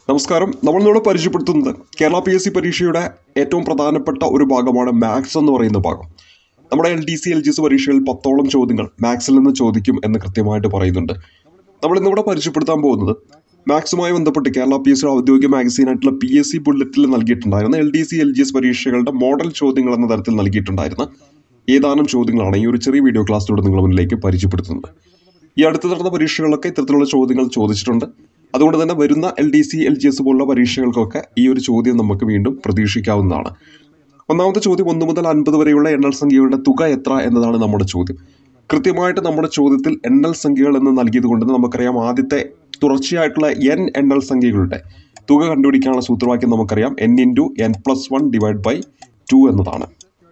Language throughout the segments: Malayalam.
നമസ്കാരം. നമ്മളിവിടെ പരിചയപ്പെടുത്തുന്നത് കേരള PSC പരീക്ഷയുടെ ഏറ്റവും പ്രധാനപ്പെട്ട ഒരു ഭാഗമാണ് മാത്സ് എന്ന് പറയുന്ന ഭാഗം. നമ്മുടെ Ldc-Lgs പരീക്ഷയിൽ 10ഓളം ചോദ്യങ്ങൾ മാത്സിൽ നിന്ന് ചോദിക്കും എന്ന് കൃത്യമായിട്ട് പറയുന്നുണ്ട്. നമ്മൾ ഇന്നിവിടെ പരിചയപ്പെടുത്താൻ പോകുന്നത് മാത്സുമായി ബന്ധപ്പെട്ട് കേരള PSCയുടെ ഔദ്യോഗിക മാഗസീനായിട്ടുള്ള PSC ബുള്ളറ്റിൽ നൽകിയിട്ടുണ്ടായിരുന്ന Ldc-Lgs പരീക്ഷകളുടെ മോഡൽ ചോദ്യങ്ങൾ എന്ന തരത്തിൽ നൽകിയിട്ടുണ്ടായിരുന്ന ഏതാനും ചോദ്യങ്ങളാണ് ഈ ഒരു ചെറിയ വീഡിയോ ക്ലാസ്സിലൂടെ നിങ്ങളുടെ മുന്നിലേക്ക് പരിചയപ്പെടുത്തുന്നത്. ഈ അടുത്ത് നടന്ന പരീക്ഷകളിലൊക്കെ ഇത്തരത്തിലുള്ള ചോദ്യങ്ങൾ ചോദിച്ചിട്ടുണ്ട്. അതുകൊണ്ട് തന്നെ വരുന്ന Ldc-Lgs പോലുള്ള പരീക്ഷകൾക്കൊക്കെ ഈ ഒരു ചോദ്യം നമുക്ക് വീണ്ടും പ്രതീക്ഷിക്കാവുന്നതാണ്. ഒന്നാമത്തെ ചോദ്യം 1 മുതൽ 50 വരെയുള്ള എണ്ണൽ സംഖ്യകളുടെ തുക എത്ര എന്നതാണ് നമ്മുടെ ചോദ്യം. കൃത്യമായിട്ട് നമ്മുടെ ചോദ്യത്തിൽ എണ്ണൽ സംഖ്യകൾ എന്ന് നൽകിയത് കൊണ്ട് നമുക്കറിയാം ആദ്യത്തെ തുടർച്ചയായിട്ടുള്ള n എണ്ണൽ സംഖ്യകളുടെ തുക കണ്ടുപിടിക്കാനുള്ള സൂത്രവാക്യം നമുക്കറിയാം n(n+1)/2 എന്നതാണ്.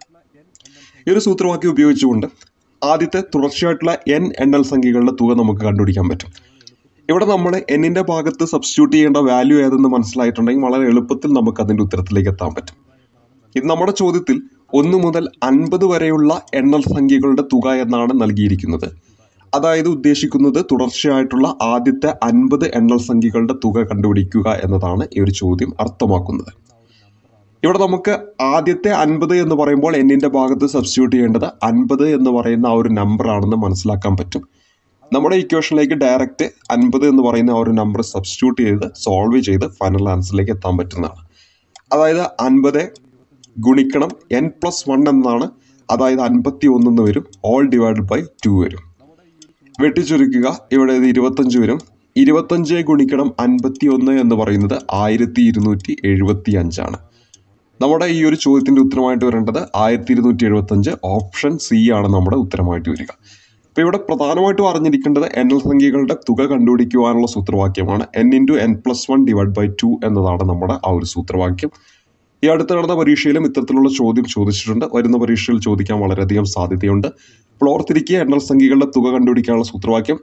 ഈ ഒരു സൂത്രവാക്യം ഉപയോഗിച്ചുകൊണ്ട് ആദ്യത്തെ തുടർച്ചയായിട്ടുള്ള n എണ്ണൽ സംഖ്യകളുടെ തുക നമുക്ക് കണ്ടുപിടിക്കാൻ പറ്റും. ഇവിടെ നമ്മൾ എന്നിൻ്റെ ഭാഗത്ത് സബ്സ്റ്റിറ്റ്യൂട്ട് ചെയ്യേണ്ട വാല്യൂ ഏതെന്ന് മനസ്സിലായിട്ടുണ്ടെങ്കിൽ വളരെ എളുപ്പത്തിൽ നമുക്ക് അതിൻ്റെ ഉത്തരത്തിലേക്ക് എത്താൻ പറ്റും. ഇത് നമ്മുടെ ചോദ്യത്തിൽ 1 മുതൽ 50 വരെയുള്ള എണ്ണൽ സംഖ്യകളുടെ തുക എന്നാണ് നൽകിയിരിക്കുന്നത്. അതായത് ഉദ്ദേശിക്കുന്നത് തുടർച്ചയായിട്ടുള്ള ആദ്യത്തെ 50 എണ്ണൽ സംഖ്യകളുടെ തുക കണ്ടുപിടിക്കുക എന്നതാണ് ഈ ഒരു ചോദ്യം അർത്ഥമാക്കുന്നത്. ഇവിടെ നമുക്ക് ആദ്യത്തെ 50 എന്ന് പറയുമ്പോൾ എന്നിൻ്റെ ഭാഗത്ത് സബ്സ്റ്റിറ്റ്യൂട്ട് ചെയ്യേണ്ടത് 50 എന്ന് പറയുന്ന ആ ഒരു നമ്പർ ആണെന്ന് മനസ്സിലാക്കാൻ പറ്റും. നമ്മുടെ ഇക്വേഷനിലേക്ക് ഡയറക്റ്റ് 50 എന്ന് പറയുന്ന ആ ഒരു നമ്പർ സബ്സ്റ്റിറ്റ്യൂട്ട് ചെയ്ത് സോൾവ് ചെയ്ത് ഫൈനൽ ആൻസറിലേക്ക് എത്താൻ പറ്റുന്നതാണ്. അതായത് 50 ഗുണിക്കണം n+1 എന്നാണ്. അതായത് 51 എന്ന് വരും. all/2 വരും. വെട്ടിച്ചുരുക്കുക. ഇവിടെ 25 വരും. 25 ഗുണിക്കണം 51 എന്ന് പറയുന്നത് 1275 ആണ്. നമ്മുടെ ഈ ഒരു ചോദ്യത്തിൻ്റെ ഉത്തരമായിട്ട് വരേണ്ടത് 1275. ഓപ്ഷൻ സി ആണ് നമ്മുടെ ഉത്തരമായിട്ട് വരിക. അപ്പോൾ ഇവിടെ പ്രധാനമായിട്ടും അറിഞ്ഞിരിക്കേണ്ടത് എണ്ണൽ സംഖ്യകളുടെ തുക കണ്ടുപിടിക്കുവാനുള്ള സൂത്രവാക്യമാണ് n(n+1)/2 എന്നതാണ് നമ്മുടെ ആ ഒരു സൂത്രവാക്യം. ഈ അടുത്ത് നടന്ന പരീക്ഷയിലും ഇത്തരത്തിലുള്ള ചോദ്യം ചോദിച്ചിട്ടുണ്ട്. വരുന്ന പരീക്ഷയിൽ ചോദിക്കാൻ വളരെയധികം സാധ്യതയുണ്ട്. അപ്പോൾ ഓർത്തിരിക്കുക, എണ്ണൽ സംഖ്യകളുടെ തുക കണ്ടുപിടിക്കാനുള്ള സൂത്രവാക്യം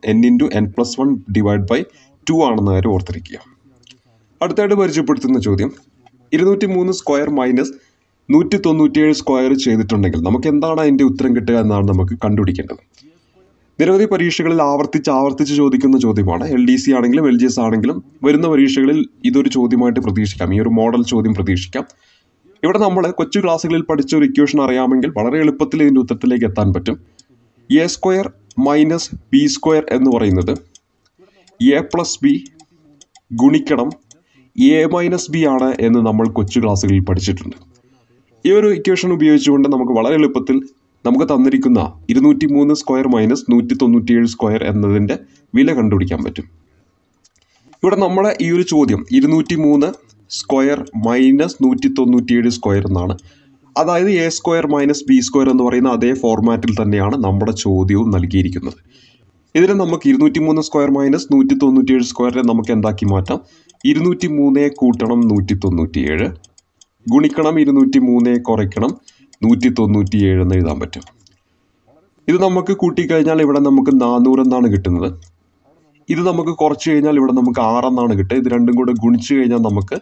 n(n+1)/2 ആണെന്ന കാര്യം ഓർത്തിരിക്കുക. അടുത്തായിട്ട് പരിചയപ്പെടുത്തുന്ന ചോദ്യം 203 സ്ക്വയർ മൈനസ് 197 സ്ക്വയർ ചെയ്തിട്ടുണ്ടെങ്കിൽ നമുക്ക് എന്താണ് അതിൻ്റെ ഉത്തരം കിട്ടുക എന്നാണ് നമുക്ക് കണ്ടുപിടിക്കേണ്ടത്. നിരവധി പരീക്ഷകളിൽ ആവർത്തിച്ച് ചോദിക്കുന്ന ചോദ്യമാണ്. LDC ആണെങ്കിലും LGS ആണെങ്കിലും വരുന്ന പരീക്ഷകളിൽ ഇതൊരു ചോദ്യമായിട്ട് പ്രതീക്ഷിക്കാം. ഈ ഒരു മോഡൽ ചോദ്യം പ്രതീക്ഷിക്കാം. ഇവിടെ നമ്മൾ കൊച്ചു ക്ലാസ്സുകളിൽ പഠിച്ച ഒരു ഇക്വേഷൻ അറിയാമെങ്കിൽ വളരെ എളുപ്പത്തിൽ ഇതിൻ്റെ ഉത്തരത്തിലേക്ക് എത്താൻ പറ്റും. a² മൈനസ് b² എന്ന് പറയുന്നത് a+b ഗുണിക്കണം a-b ആണ് എന്ന് നമ്മൾ കൊച്ചു ക്ലാസ്സുകളിൽ പഠിച്ചിട്ടുണ്ട്. ഈ ഒരു ഇക്വേഷൻ ഉപയോഗിച്ചുകൊണ്ട് നമുക്ക് വളരെ എളുപ്പത്തിൽ നമുക്ക് തന്നിരിക്കുന്ന 203 സ്ക്വയർ മൈനസ് 197 സ്ക്വയർ എന്നതിൻ്റെ വില കണ്ടുപിടിക്കാൻ പറ്റും. ഇവിടെ നമ്മുടെ ഈ ഒരു ചോദ്യം 203 സ്ക്വയർ മൈനസ് 197 സ്ക്വയർ എന്നാണ്. അതായത് a² മൈനസ് b² എന്ന് പറയുന്ന അതേ ഫോർമാറ്റിൽ തന്നെയാണ് നമ്മുടെ ചോദ്യവും നൽകിയിരിക്കുന്നത്. ഇതിനെ നമുക്ക് 203 സ്ക്വയർ മൈനസ് 197 സ്ക്വയറിനെ നമുക്ക് എന്താക്കി മാറ്റാം? 203 കൂട്ടണം 197 ഗുണിക്കണം 203 കുറയ്ക്കണം 197 എന്ന് എഴുതാൻ പറ്റും. ഇത് നമുക്ക് കൂട്ടിക്കഴിഞ്ഞാൽ ഇവിടെ നമുക്ക് 400 എന്നാണ് കിട്ടുന്നത്. ഇത് നമുക്ക് കുറച്ച് കഴിഞ്ഞാൽ ഇവിടെ നമുക്ക് 6 എന്നാണ് കിട്ടുക. ഇത് രണ്ടും കൂടെ ഗുണിച്ച് കഴിഞ്ഞാൽ നമുക്ക്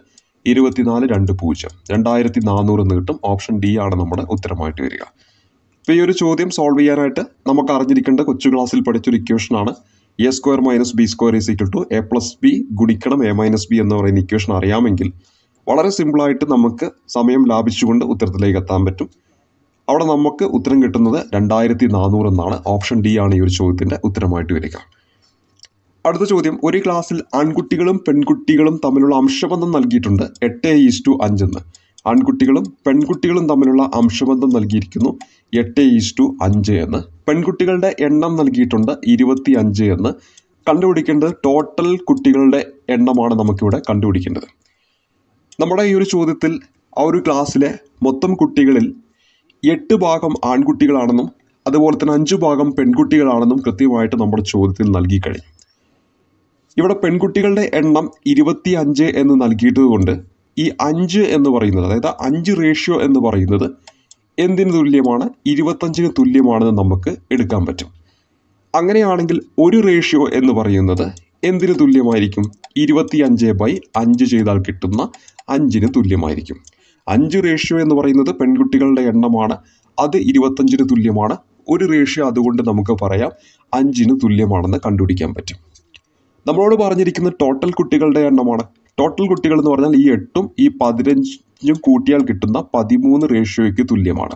24,20 എന്ന് കിട്ടും. ഓപ്ഷൻ ഡി ആണ് നമ്മുടെ ഉത്തരമായിട്ട് വരിക. അപ്പോൾ ഈ ഒരു ചോദ്യം സോൾവ് ചെയ്യാനായിട്ട് നമുക്ക് അറിഞ്ഞിരിക്കേണ്ട കൊച്ചു ക്ലാസ്സിൽ പഠിച്ചൊരു ഇക്വേഷനാണ് a² മൈനസ് b² a+b ഗുണിക്കണം a-b എന്ന് പറയുന്ന ഇക്വേഷൻ അറിയാമെങ്കിൽ വളരെ സിമ്പിളായിട്ട് നമുക്ക് സമയം ലാഭിച്ചുകൊണ്ട് ഉത്തരത്തിലേക്ക് എത്താൻ പറ്റും. അവിടെ നമുക്ക് ഉത്തരം കിട്ടുന്നത് 2400 എന്നാണ്. ഓപ്ഷൻ ഡി ആണ് ഈ ഒരു ചോദ്യത്തിൻ്റെ ഉത്തരമായിട്ട് വരിക. അടുത്ത ചോദ്യം, ഒരു ക്ലാസ്സിൽ ആൺകുട്ടികളും പെൺകുട്ടികളും തമ്മിലുള്ള അംശബന്ധം നൽകിയിട്ടുണ്ട് 8:5 എന്ന്. ആൺകുട്ടികളും പെൺകുട്ടികളും തമ്മിലുള്ള അംശബന്ധം നൽകിയിരിക്കുന്നു 8:5 എന്ന്. പെൺകുട്ടികളുടെ എണ്ണം നൽകിയിട്ടുണ്ട് 25 എന്ന്. കണ്ടുപിടിക്കേണ്ടത് ടോട്ടൽ കുട്ടികളുടെ എണ്ണമാണ് നമുക്കിവിടെ കണ്ടുപിടിക്കേണ്ടത്. നമ്മുടെ ഈ ഒരു ചോദ്യത്തിൽ ആ ഒരു ക്ലാസ്സിലെ മൊത്തം കുട്ടികളിൽ 8 ഭാഗം ആൺകുട്ടികളാണെന്നും അതുപോലെ തന്നെ 5 ഭാഗം പെൺകുട്ടികളാണെന്നും കൃത്യമായിട്ട് നമ്മുടെ ചോദ്യത്തിൽ നൽകിക്കഴിഞ്ഞു. ഇവിടെ പെൺകുട്ടികളുടെ എണ്ണം 25 എന്ന് നൽകിയിട്ടത് കൊണ്ട് ഈ 5 എന്ന് പറയുന്നത്, അതായത് 5 റേഷ്യോ എന്ന് പറയുന്നത് എന്തിന് തുല്യമാണ്? 25-ന് തുല്യമാണെന്ന് നമുക്ക് എടുക്കാൻ പറ്റും. അങ്ങനെയാണെങ്കിൽ ഒരു റേഷ്യോ എന്ന് പറയുന്നത് എന്തിന് തുല്യമായിരിക്കും? 25/5 ചെയ്താൽ കിട്ടുന്ന 5-ന് തുല്യമായിരിക്കും. 5 റേഷ്യോ എന്ന് പറയുന്നത് പെൺകുട്ടികളുടെ എണ്ണമാണ്. അത് 25-ന് തുല്യമാണ്. ഒരു റേഷ്യോ അതുകൊണ്ട് നമുക്ക് പറയാം 5-ന് തുല്യമാണെന്ന് കണ്ടുപിടിക്കാൻ പറ്റും. നമ്മളോട് പറഞ്ഞിരിക്കുന്ന ടോട്ടൽ കുട്ടികളുടെ എണ്ണമാണ്. ടോട്ടൽ കുട്ടികൾ എന്ന് പറഞ്ഞാൽ ഈ 8ഉം ഈ 15ഉം കൂട്ടിയാൽ കിട്ടുന്ന 13 റേഷ്യോയ്ക്ക് തുല്യമാണ്.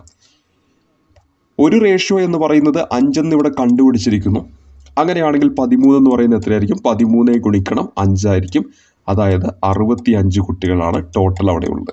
ഒരു റേഷ്യോ എന്ന് പറയുന്നത് 5 എന്ന് ഇവിടെ കണ്ടുപിടിച്ചിരിക്കുന്നു. അങ്ങനെയാണെങ്കിൽ 13 എന്ന് പറയുന്നത് എത്രയായിരിക്കും? 13 ഗുണിക്കണം 5 ആയിരിക്കും. അതായത് 65 കുട്ടികളാണ് ടോട്ടൽ അവിടെ ഉള്ളത്.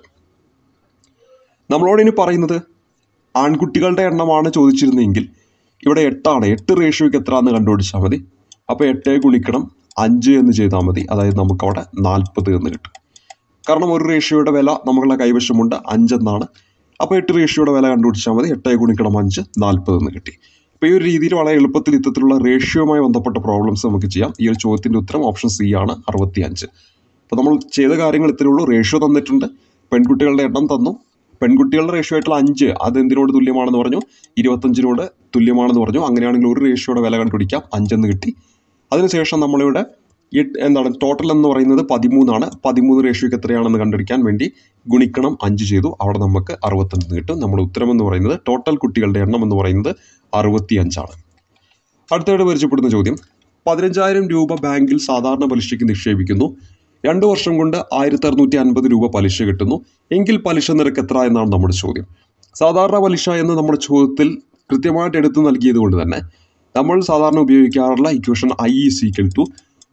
നമ്മളോട് ഇനി പറയുന്നത് ആൺകുട്ടികളുടെ എണ്ണമാണ് ചോദിച്ചിരുന്നെങ്കിൽ ഇവിടെ 8ആണ്. 8 റേഷ്യോയ്ക്ക് എത്ര എന്ന് കണ്ടുപിടിച്ചാൽ മതി. അപ്പോൾ 8 ഗുണിക്കണം 5 എന്ന് ചെയ്താൽ മതി. അതായത് നമുക്കവിടെ 40 എന്ന് കിട്ടും. കാരണം ഒരു റേഷ്യോയുടെ വില നമ്മളുടെ കൈവശമുണ്ട് 5 എന്നാണ്. അപ്പോൾ 8 റേഷ്യോയുടെ വില കണ്ടുപിടിച്ചാൽ മതി. 8 ഗുണിക്കണം 5 40 എന്ന് കിട്ടി. അപ്പോൾ ഈ ഒരു രീതിയിൽ വളരെ എളുപ്പത്തിൽ ഇത്തരത്തിലുള്ള റേഷ്യോയുമായി ബന്ധപ്പെട്ട പ്രോബ്ലംസ് നമുക്ക് ചെയ്യാം. ഈ ഒരു ചോദ്യത്തിൻ്റെ ഉത്തരം ഓപ്ഷൻ സി ആണ് 65. അപ്പോൾ നമ്മൾ ചെയ്ത കാര്യങ്ങൾ ഇത്രയേ ഉള്ളൂ. റേഷ്യോ തന്നിട്ടുണ്ട്, പെൺകുട്ടികളുടെ എണ്ണം തന്നു, പെൺകുട്ടികളുടെ റേഷ്യോ ആയിട്ടുള്ള 5 അത് എന്തിനോട് തുല്യമാണെന്ന് പറഞ്ഞു? 25നോട് തുല്യമാണെന്ന് പറഞ്ഞു. അങ്ങനെയാണെങ്കിൽ ഒരു റേഷ്യോയുടെ വില കണ്ടുപിടിക്കാം, 5 എന്ന് കിട്ടി. അതിനുശേഷം നമ്മളിവിടെ ടോട്ടൽ എന്ന് പറയുന്നത് 13ആണ്. 13 റേഷ്യോയ്ക്ക് എത്രയാണെന്ന് കണ്ടുപിടിക്കാൻ വേണ്ടി ഗുണിക്കണം 5 ചെയ്തു. അവിടെ നമുക്ക് 65 കിട്ടും. നമ്മുടെ ഉത്തരം എന്ന് പറയുന്നത് ടോട്ടൽ കുട്ടികളുടെ എണ്ണം എന്ന് പറയുന്നത് 65 ആണ്. അടുത്തതായിട്ട് പരിചയപ്പെടുന്ന ചോദ്യം, 15,000 രൂപ ബാങ്കിൽ സാധാരണ പലിശയ്ക്ക് നിക്ഷേപിക്കുന്നു. 2 വർഷം കൊണ്ട് 1650 രൂപ പലിശ കിട്ടുന്നു. എങ്കിൽ പലിശ നിരക്ക് എത്ര എന്നാണ് നമ്മുടെ ചോദ്യം. സാധാരണ പലിശ എന്ന് നമ്മുടെ ചോദ്യത്തിൽ കൃത്യമായിട്ട് എടുത്തു നൽകിയത് കൊണ്ട് തന്നെ നമ്മൾ സാധാരണ ഉപയോഗിക്കാറുള്ള ഇക്വേഷൻ I =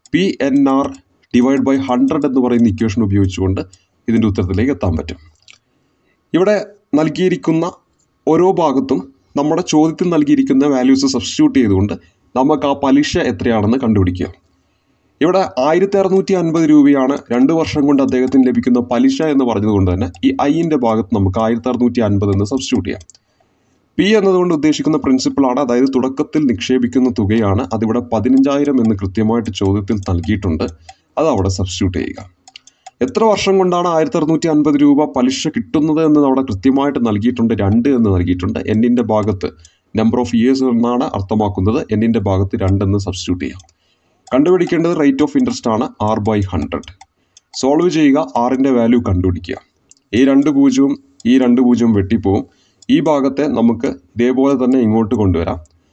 PNR / 100 എന്ന് പറയുന്ന ഇക്വേഷൻ ഉപയോഗിച്ചുകൊണ്ട് ഇതിൻ്റെ ഉത്തരത്തിലേക്ക് എത്താൻ പറ്റും. ഇവിടെ നൽകിയിരിക്കുന്ന ഓരോ ഭാഗത്തും നമ്മുടെ ചോദ്യത്തിൽ നൽകിയിരിക്കുന്ന വാല്യൂസ് സബ്സ്റ്റിറ്റ്യൂട്ട് ചെയ്തുകൊണ്ട് നമുക്ക് ആ പലിശ എത്രയാണെന്ന് കണ്ടുപിടിക്കുക. ഇവിടെ 1650 രൂപയാണ് 2 വർഷം കൊണ്ട് അദ്ദേഹത്തിന് ലഭിക്കുന്ന പലിശ എന്ന് പറഞ്ഞതുകൊണ്ട് തന്നെ ഈ ഐൻ്റെ ഭാഗത്ത് നമുക്ക് 1650 എന്ന് സബ്സ്റ്റിറ്റ്യൂട്ട് ചെയ്യാം. പി എന്നതുകൊണ്ട് ഉദ്ദേശിക്കുന്ന പ്രിൻസിപ്പിളാണ്, അതായത് തുടക്കത്തിൽ നിക്ഷേപിക്കുന്ന തുകയാണ്. അതിവിടെ 15,000 എന്ന് കൃത്യമായിട്ട് ചോദ്യത്തിൽ നൽകിയിട്ടുണ്ട്. അത് അവിടെ സബ്സ്റ്റിറ്റ്യൂട്ട് ചെയ്യുക. എത്ര വർഷം കൊണ്ടാണ് 1650 രൂപ പലിശ കിട്ടുന്നത് എന്ന് അവിടെ കൃത്യമായിട്ട് നൽകിയിട്ടുണ്ട്. 2 എന്ന് നൽകിയിട്ടുണ്ട്. എന്നിൻ്റെ ഭാഗത്ത് നമ്പർ ഓഫ് ഇയേഴ്സ് എന്നാണ് അർത്ഥമാക്കുന്നത്. എന്നിൻ്റെ ഭാഗത്ത് 2 എന്ന് സബ്സ്റ്റിറ്റ്യൂട്ട് ചെയ്യാം. കണ്ടുപിടിക്കേണ്ടത് റേറ്റ് ഓഫ് ഇൻട്രസ്റ്റ് ആണ്, R/100. സോൾവ് ചെയ്യുക, ആറിൻ്റെ വാല്യൂ കണ്ടുപിടിക്കുക. ഈ 2 പൂജ്യവും ഈ 2 പൂജ്യവും വെട്ടിപ്പോവും. ഈ ഭാഗത്തെ നമുക്ക് ഇതേപോലെ തന്നെ ഇങ്ങോട്ട് കൊണ്ടുവരാം.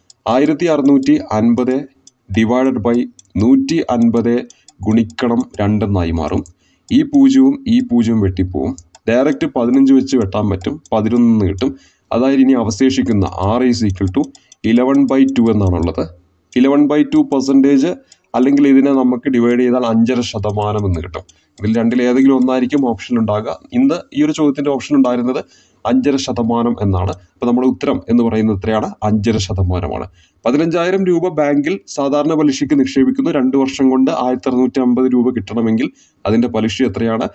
1650 ഡിവൈഡഡ് ബൈ 150 ഗുണിക്കണം 2 എന്നായി മാറും. ഈ പൂജ്യവും ഈ പൂജ്യവും വെട്ടിപ്പോവും. ഡയറക്റ്റ് 15 വെച്ച് വെട്ടാൻ പറ്റും, 11 കിട്ടും. അതായത് ഇനി അവശേഷിക്കുന്ന R = 11/2 എന്നാണുള്ളത്. 11/2% അല്ലെങ്കിൽ ഇതിനെ നമുക്ക് ഡിവൈഡ് ചെയ്താൽ 5.5% എന്ന് കിട്ടും. ഇതിൽ രണ്ടിൽ ഏതെങ്കിലും ഒന്നായിരിക്കും ഓപ്ഷൻ ഉണ്ടാകുക. ഇന്ന് ഈ ഒരു ചോദ്യത്തിൻ്റെ ഓപ്ഷൻ ഉണ്ടായിരുന്നത് 5.5% എന്നാണ്. അപ്പോൾ നമ്മുടെ ഉത്തരം എന്ന് പറയുന്നത് എത്രയാണ്? 5.5%. 15,000 രൂപ ബാങ്കിൽ സാധാരണ പലിശയ്ക്ക് നിക്ഷേപിക്കുന്നു. 2 വർഷം കൊണ്ട് 1650 രൂപ കിട്ടണമെങ്കിൽ അതിൻ്റെ പലിശ എത്രയാണ്?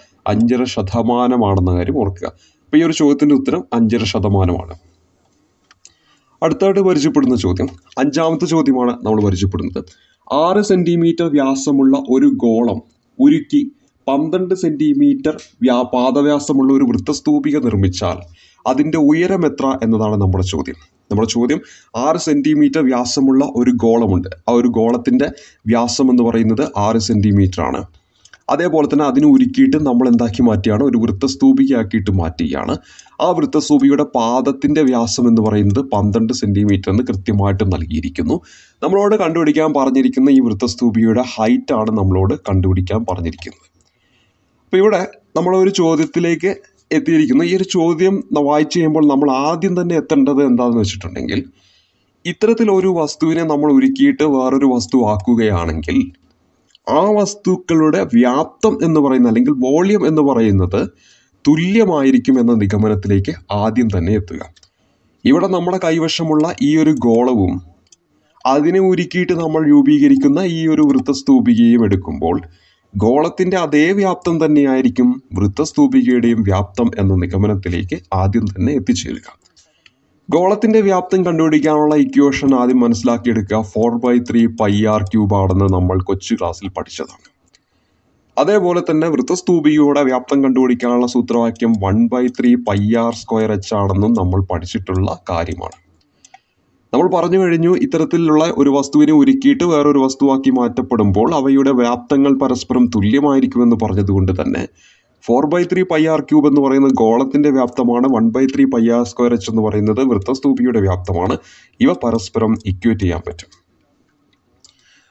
5.5% കാര്യം ഓർക്കുക. അപ്പോൾ ഈ ഒരു ചോദ്യത്തിൻ്റെ ഉത്തരം 5.5%. അടുത്തായിട്ട് പരിചയപ്പെടുന്ന ചോദ്യം 5ാമത്തെ ചോദ്യമാണ് നമ്മൾ പരിചയപ്പെടുന്നത്. 6 സെൻറ്റിമീറ്റർ വ്യാസമുള്ള ഒരു ഗോളം ഉരുക്കി 12 സെൻറ്റിമീറ്റർ പാദവ്യാസമുള്ള ഒരു വൃത്തസ്തൂപിക നിർമ്മിച്ചാൽ അതിൻ്റെ ഉയരം എത്ര എന്നതാണ് നമ്മുടെ ചോദ്യം. നമ്മുടെ ചോദ്യം 6 സെൻറ്റിമീറ്റർ വ്യാസമുള്ള ഒരു ഗോളമുണ്ട്. ആ ഒരു ഗോളത്തിൻ്റെ വ്യാസം എന്ന് പറയുന്നത് 6 സെൻറ്റിമീറ്റർ ആണ്. അതേപോലെ തന്നെ അതിനെ ഉരുക്കിയിട്ട് നമ്മൾ എന്താക്കി മാറ്റുകയാണ്? ഒരു വൃത്തസ്തൂപികയാക്കിയിട്ട് മാറ്റുകയാണ്. ആ വൃത്തസ്തൂപികയുടെ പാദത്തിൻ്റെ വ്യാസം എന്ന് പറയുന്നത് 12 സെൻറ്റിമീറ്റർ എന്ന് കൃത്യമായിട്ട് നൽകിയിരിക്കുന്നു. നമ്മളോട് കണ്ടുപിടിക്കാൻ പറഞ്ഞിരിക്കുന്ന ഈ വൃത്തസ്തൂപികയുടെ ഹൈറ്റാണ് നമ്മളോട് കണ്ടുപിടിക്കാൻ പറഞ്ഞിരിക്കുന്നത്. അപ്പോൾ ഇവിടെ നമ്മളൊരു ചോദ്യത്തിലേക്ക് എത്തിയിരിക്കുന്നു. ഈ ഒരു ചോദ്യം വായിച്ചു കഴിയുമ്പോൾ നമ്മൾ ആദ്യം തന്നെ എത്തേണ്ടത് എന്താണെന്ന് വെച്ചിട്ടുണ്ടെങ്കിൽ, ഇത്തരത്തിലൊരു വസ്തുവിനെ നമ്മൾ ഉരുക്കിയിട്ട് വേറൊരു വസ്തു ആക്കുകയാണെങ്കിൽ ആ വസ്തുക്കളുടെ വ്യാപ്തം എന്ന് പറയുന്ന അല്ലെങ്കിൽ വോളിയം എന്ന് പറയുന്നത് തുല്യമായിരിക്കും എന്ന നിഗമനത്തിലേക്ക് ആദ്യം തന്നെ എത്തുക. ഇവിടെ നമ്മുടെ കൈവശമുള്ള ഈ ഒരു ഗോളവും അതിനെ ഉരുക്കിയിട്ട് നമ്മൾ രൂപീകരിക്കുന്ന ഈ ഒരു വൃത്തസ്തൂപികയും എടുക്കുമ്പോൾ ഗോളത്തിൻ്റെ അതേ വ്യാപ്തം തന്നെയായിരിക്കും വൃത്തസ്തൂപികയുടെയും വ്യാപ്തം എന്ന നിഗമനത്തിലേക്ക് ആദ്യം തന്നെ എത്തിച്ചേരുക. ഗോളത്തിൻ്റെ വ്യാപ്തം കണ്ടുപിടിക്കാനുള്ള ഇക്വേഷൻ ആദ്യം മനസ്സിലാക്കിയെടുക്കുക. 4/3 πr³ ആണെന്ന് നമ്മൾ കൊച്ചു ക്ലാസ്സിൽ പഠിച്ചതാണ്. അതേപോലെ തന്നെ വൃത്തസ്തൂപികയുടെ വ്യാപ്തം കണ്ടുപിടിക്കാനുള്ള സൂത്രവാക്യം 1/3 πr² ആണെന്നും നമ്മൾ പഠിച്ചിട്ടുള്ള കാര്യമാണ്. നമ്മൾ പറഞ്ഞു കഴിഞ്ഞു, ഇത്തരത്തിലുള്ള ഒരു വസ്തുവിനെ ഉരുക്കിയിട്ട് വേറൊരു വസ്തുവാക്കി മാറ്റപ്പെടുമ്പോൾ അവയുടെ വ്യാപ്തങ്ങൾ പരസ്പരം തുല്യമായിരിക്കുമെന്ന് പറഞ്ഞതുകൊണ്ട് തന്നെ 4/3 πr³ എന്ന് പറയുന്നത് ഗോളത്തിൻ്റെ വ്യാപ്തമാണ്. 1/3 πr² എന്ന് പറയുന്നത് വൃത്തസ്തൂപികയുടെ വ്യാപ്തമാണ്. ഇവ പരസ്പരം ഇക്വേറ്റ് ചെയ്യാൻ പറ്റും.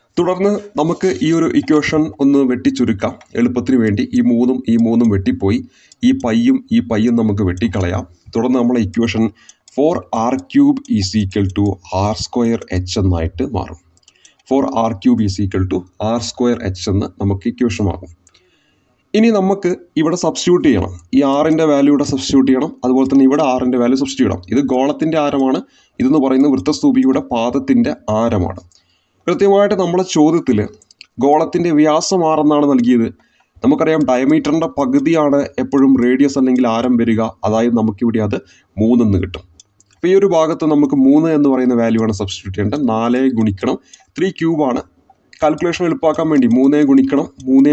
തുടർന്ന് നമുക്ക് ഈ ഒരു ഇക്വേഷൻ ഒന്ന് വെട്ടിച്ചുരുക്കാം എളുപ്പത്തിന് വേണ്ടി. ഈ മൂന്നും വെട്ടിപ്പോയി. ഈ പയ്യും നമുക്ക് വെട്ടിക്കളയാം. തുടർന്ന് നമ്മളെ ഇക്വേഷൻ 4r³ = r²h എന്നായിട്ട് മാറും. 4r³ = r²h എന്ന് നമുക്ക് ഇക്വേഷൻ മാറും. ഇനി നമുക്ക് ഇവിടെ സബ്സ്റ്റിറ്റ്യൂട്ട് ചെയ്യണം. ഈ ആറിൻ്റെ വാല്യൂ ഇവിടെ സബ്സ്റ്റിറ്റ്യൂട്ട് ചെയ്യണം. അതുപോലെ തന്നെ ഇവിടെ ആറിൻ്റെ വാല്യൂ സബ്സ്റ്റിറ്റ്യൂട്ട് ചെയ്യണം. ഇത് ഗോളത്തിൻ്റെ ആരമാണ്. ഇതെന്ന് പറയുന്നത് വൃത്തസ്തൂപിയുടെ പാദത്തിൻ്റെ ആരമാണ്. കൃത്യമായിട്ട് നമ്മളെ ചോദ്യത്തിൽ ഗോളത്തിൻ്റെ വ്യാസം ആറെന്നാണ് നൽകിയത്. നമുക്കറിയാം ഡയമീറ്ററിൻ്റെ പകുതിയാണ് എപ്പോഴും റേഡിയസ് അല്ലെങ്കിൽ ആരം വരിക. അതായത് നമുക്കിവിടെ അത് 3 എന്ന് കിട്ടും. അപ്പോൾ ഈ ഒരു ഭാഗത്ത് നമുക്ക് 3 എന്ന് പറയുന്ന വാല്യൂ ആണ് സബ്സ്റ്റിറ്റ്യൂട്ട് ചെയ്യേണ്ടത്. 4 ഗുണിക്കണം 3³ ആണ്. കാൽക്കുലേഷൻ എളുപ്പമാക്കാൻ വേണ്ടി 3 ഗുണിക്കണം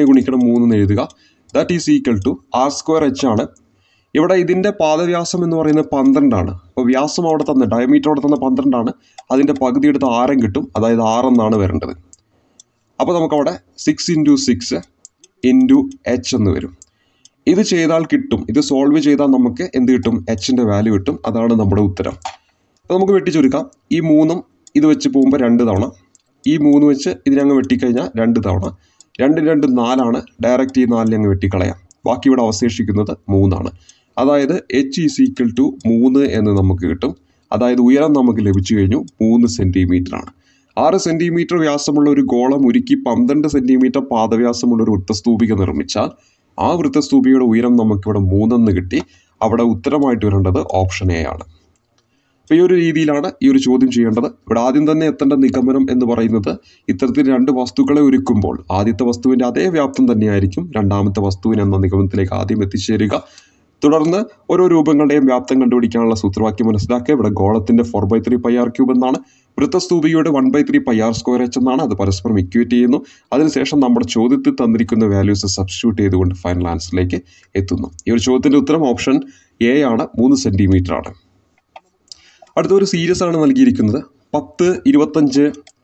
3 എന്ന് എഴുതുക. That is equal to r²h ആണ്. ഇവിടെ ഇതിൻ്റെ പാദവ്യാസം എന്ന് പറയുന്നത് 12 ആണ്. അപ്പോൾ വ്യാസം അവിടെ തന്നെ ഡയമീറ്റർ അവിടെ തന്നെ 12 ആണ്. അതിൻ്റെ പകുതി എടുത്ത് ആരം കിട്ടും. അതായത് 6 എന്നാണ് വരേണ്ടത്. അപ്പോൾ നമുക്കവിടെ 6 × 6 × h എന്ന് വരും. ഇത് ചെയ്താൽ കിട്ടും. ഇത് സോൾവ് ചെയ്താൽ നമുക്ക് എന്ത് കിട്ടും? എച്ചിൻ്റെ വാല്യൂ കിട്ടും. അതാണ് നമ്മുടെ ഉത്തരം. അപ്പോൾ നമുക്ക് വെട്ടിച്ചുരുക്കാം. ഈ 3 ഇത് വെച്ച് പോകുമ്പോൾ 2 തവണ, ഈ 3 വെച്ച് ഇതിനങ്ങ് വെട്ടിക്കഴിഞ്ഞാൽ 2 തവണ, 2 2 4 ആണ്. ഡയറക്റ്റ് ഈ 4 അങ്ങ് വെട്ടിക്കളയാം. ബാക്കി ഇവിടെ അവശേഷിക്കുന്നത് 3 ആണ്. അതായത് h = 3 എന്ന് നമുക്ക് കിട്ടും. അതായത് ഉയരം നമുക്ക് ലഭിച്ചു കഴിഞ്ഞു 3 സെൻറ്റിമീറ്റർ ആണ്. 6 സെൻറ്റിമീറ്റർ വ്യാസമുള്ള ഒരു ഗോളം ഉരുക്കി 12 സെൻറ്റിമീറ്റർ പാദവ്യാസമുള്ള ഒരു വൃത്തസ്തൂപിക നിർമ്മിച്ചാൽ ആ വൃത്തസ്തൂപികയുടെ ഉയരം നമുക്കിവിടെ 3 എന്ന് കിട്ടി. അവിടെ ഉത്തരമായിട്ട് വരേണ്ടത് ഓപ്ഷൻ എ ആണ്. അപ്പോൾ ഈ ഒരു രീതിയിലാണ് ഈ ഒരു ചോദ്യം ചെയ്യേണ്ടത്. ഇവിടെ ആദ്യം തന്നെ എത്തേണ്ട നിഗമനം എന്ന് പറയുന്നത് ഇത്തരത്തിൽ 2 വസ്തുക്കളെ ഒരുക്കുമ്പോൾ ആദ്യത്തെ വസ്തുവിൻ്റെ അതേ വ്യാപ്തം തന്നെയായിരിക്കും രണ്ടാമത്തെ വസ്തുവിന് എന്ന നിഗമനത്തിലേക്ക് ആദ്യം എത്തിച്ചേരുക. തുടർന്ന് ഓരോ രൂപങ്ങളുടെയും വ്യാപ്തം കണ്ടുപിടിക്കാനുള്ള സൂത്രവാക്യം മനസ്സിലാക്കുക. ഇവിടെ ഗോളത്തിൻ്റെ 4/3 πr³ എന്നാണ്, വൃത്തസ്തൂപികയുടെ 1/3 πr² എന്നാണ്. അത് പരസ്പരം ഇക്വേറ്റ് ചെയ്യുന്നു. അതിനുശേഷം നമ്മുടെ ചോദ്യത്തിൽ തന്നിരിക്കുന്ന വാല്യൂസ് സബ്സ്റ്റിറ്റ്യൂട്ട് ചെയ്തുകൊണ്ട് ഫൈനൽ ആൻസറിലേക്ക് എത്തുന്നു. ഈ ഒരു ചോദ്യത്തിൻ്റെ ഉത്തരം ഓപ്ഷൻ എ ആണ്, 3 സെൻറ്റിമീറ്റർ ആണ്. അടുത്തൊരു സീരീസ് ആണ് നൽകിയിരിക്കുന്നത്. 10, 25,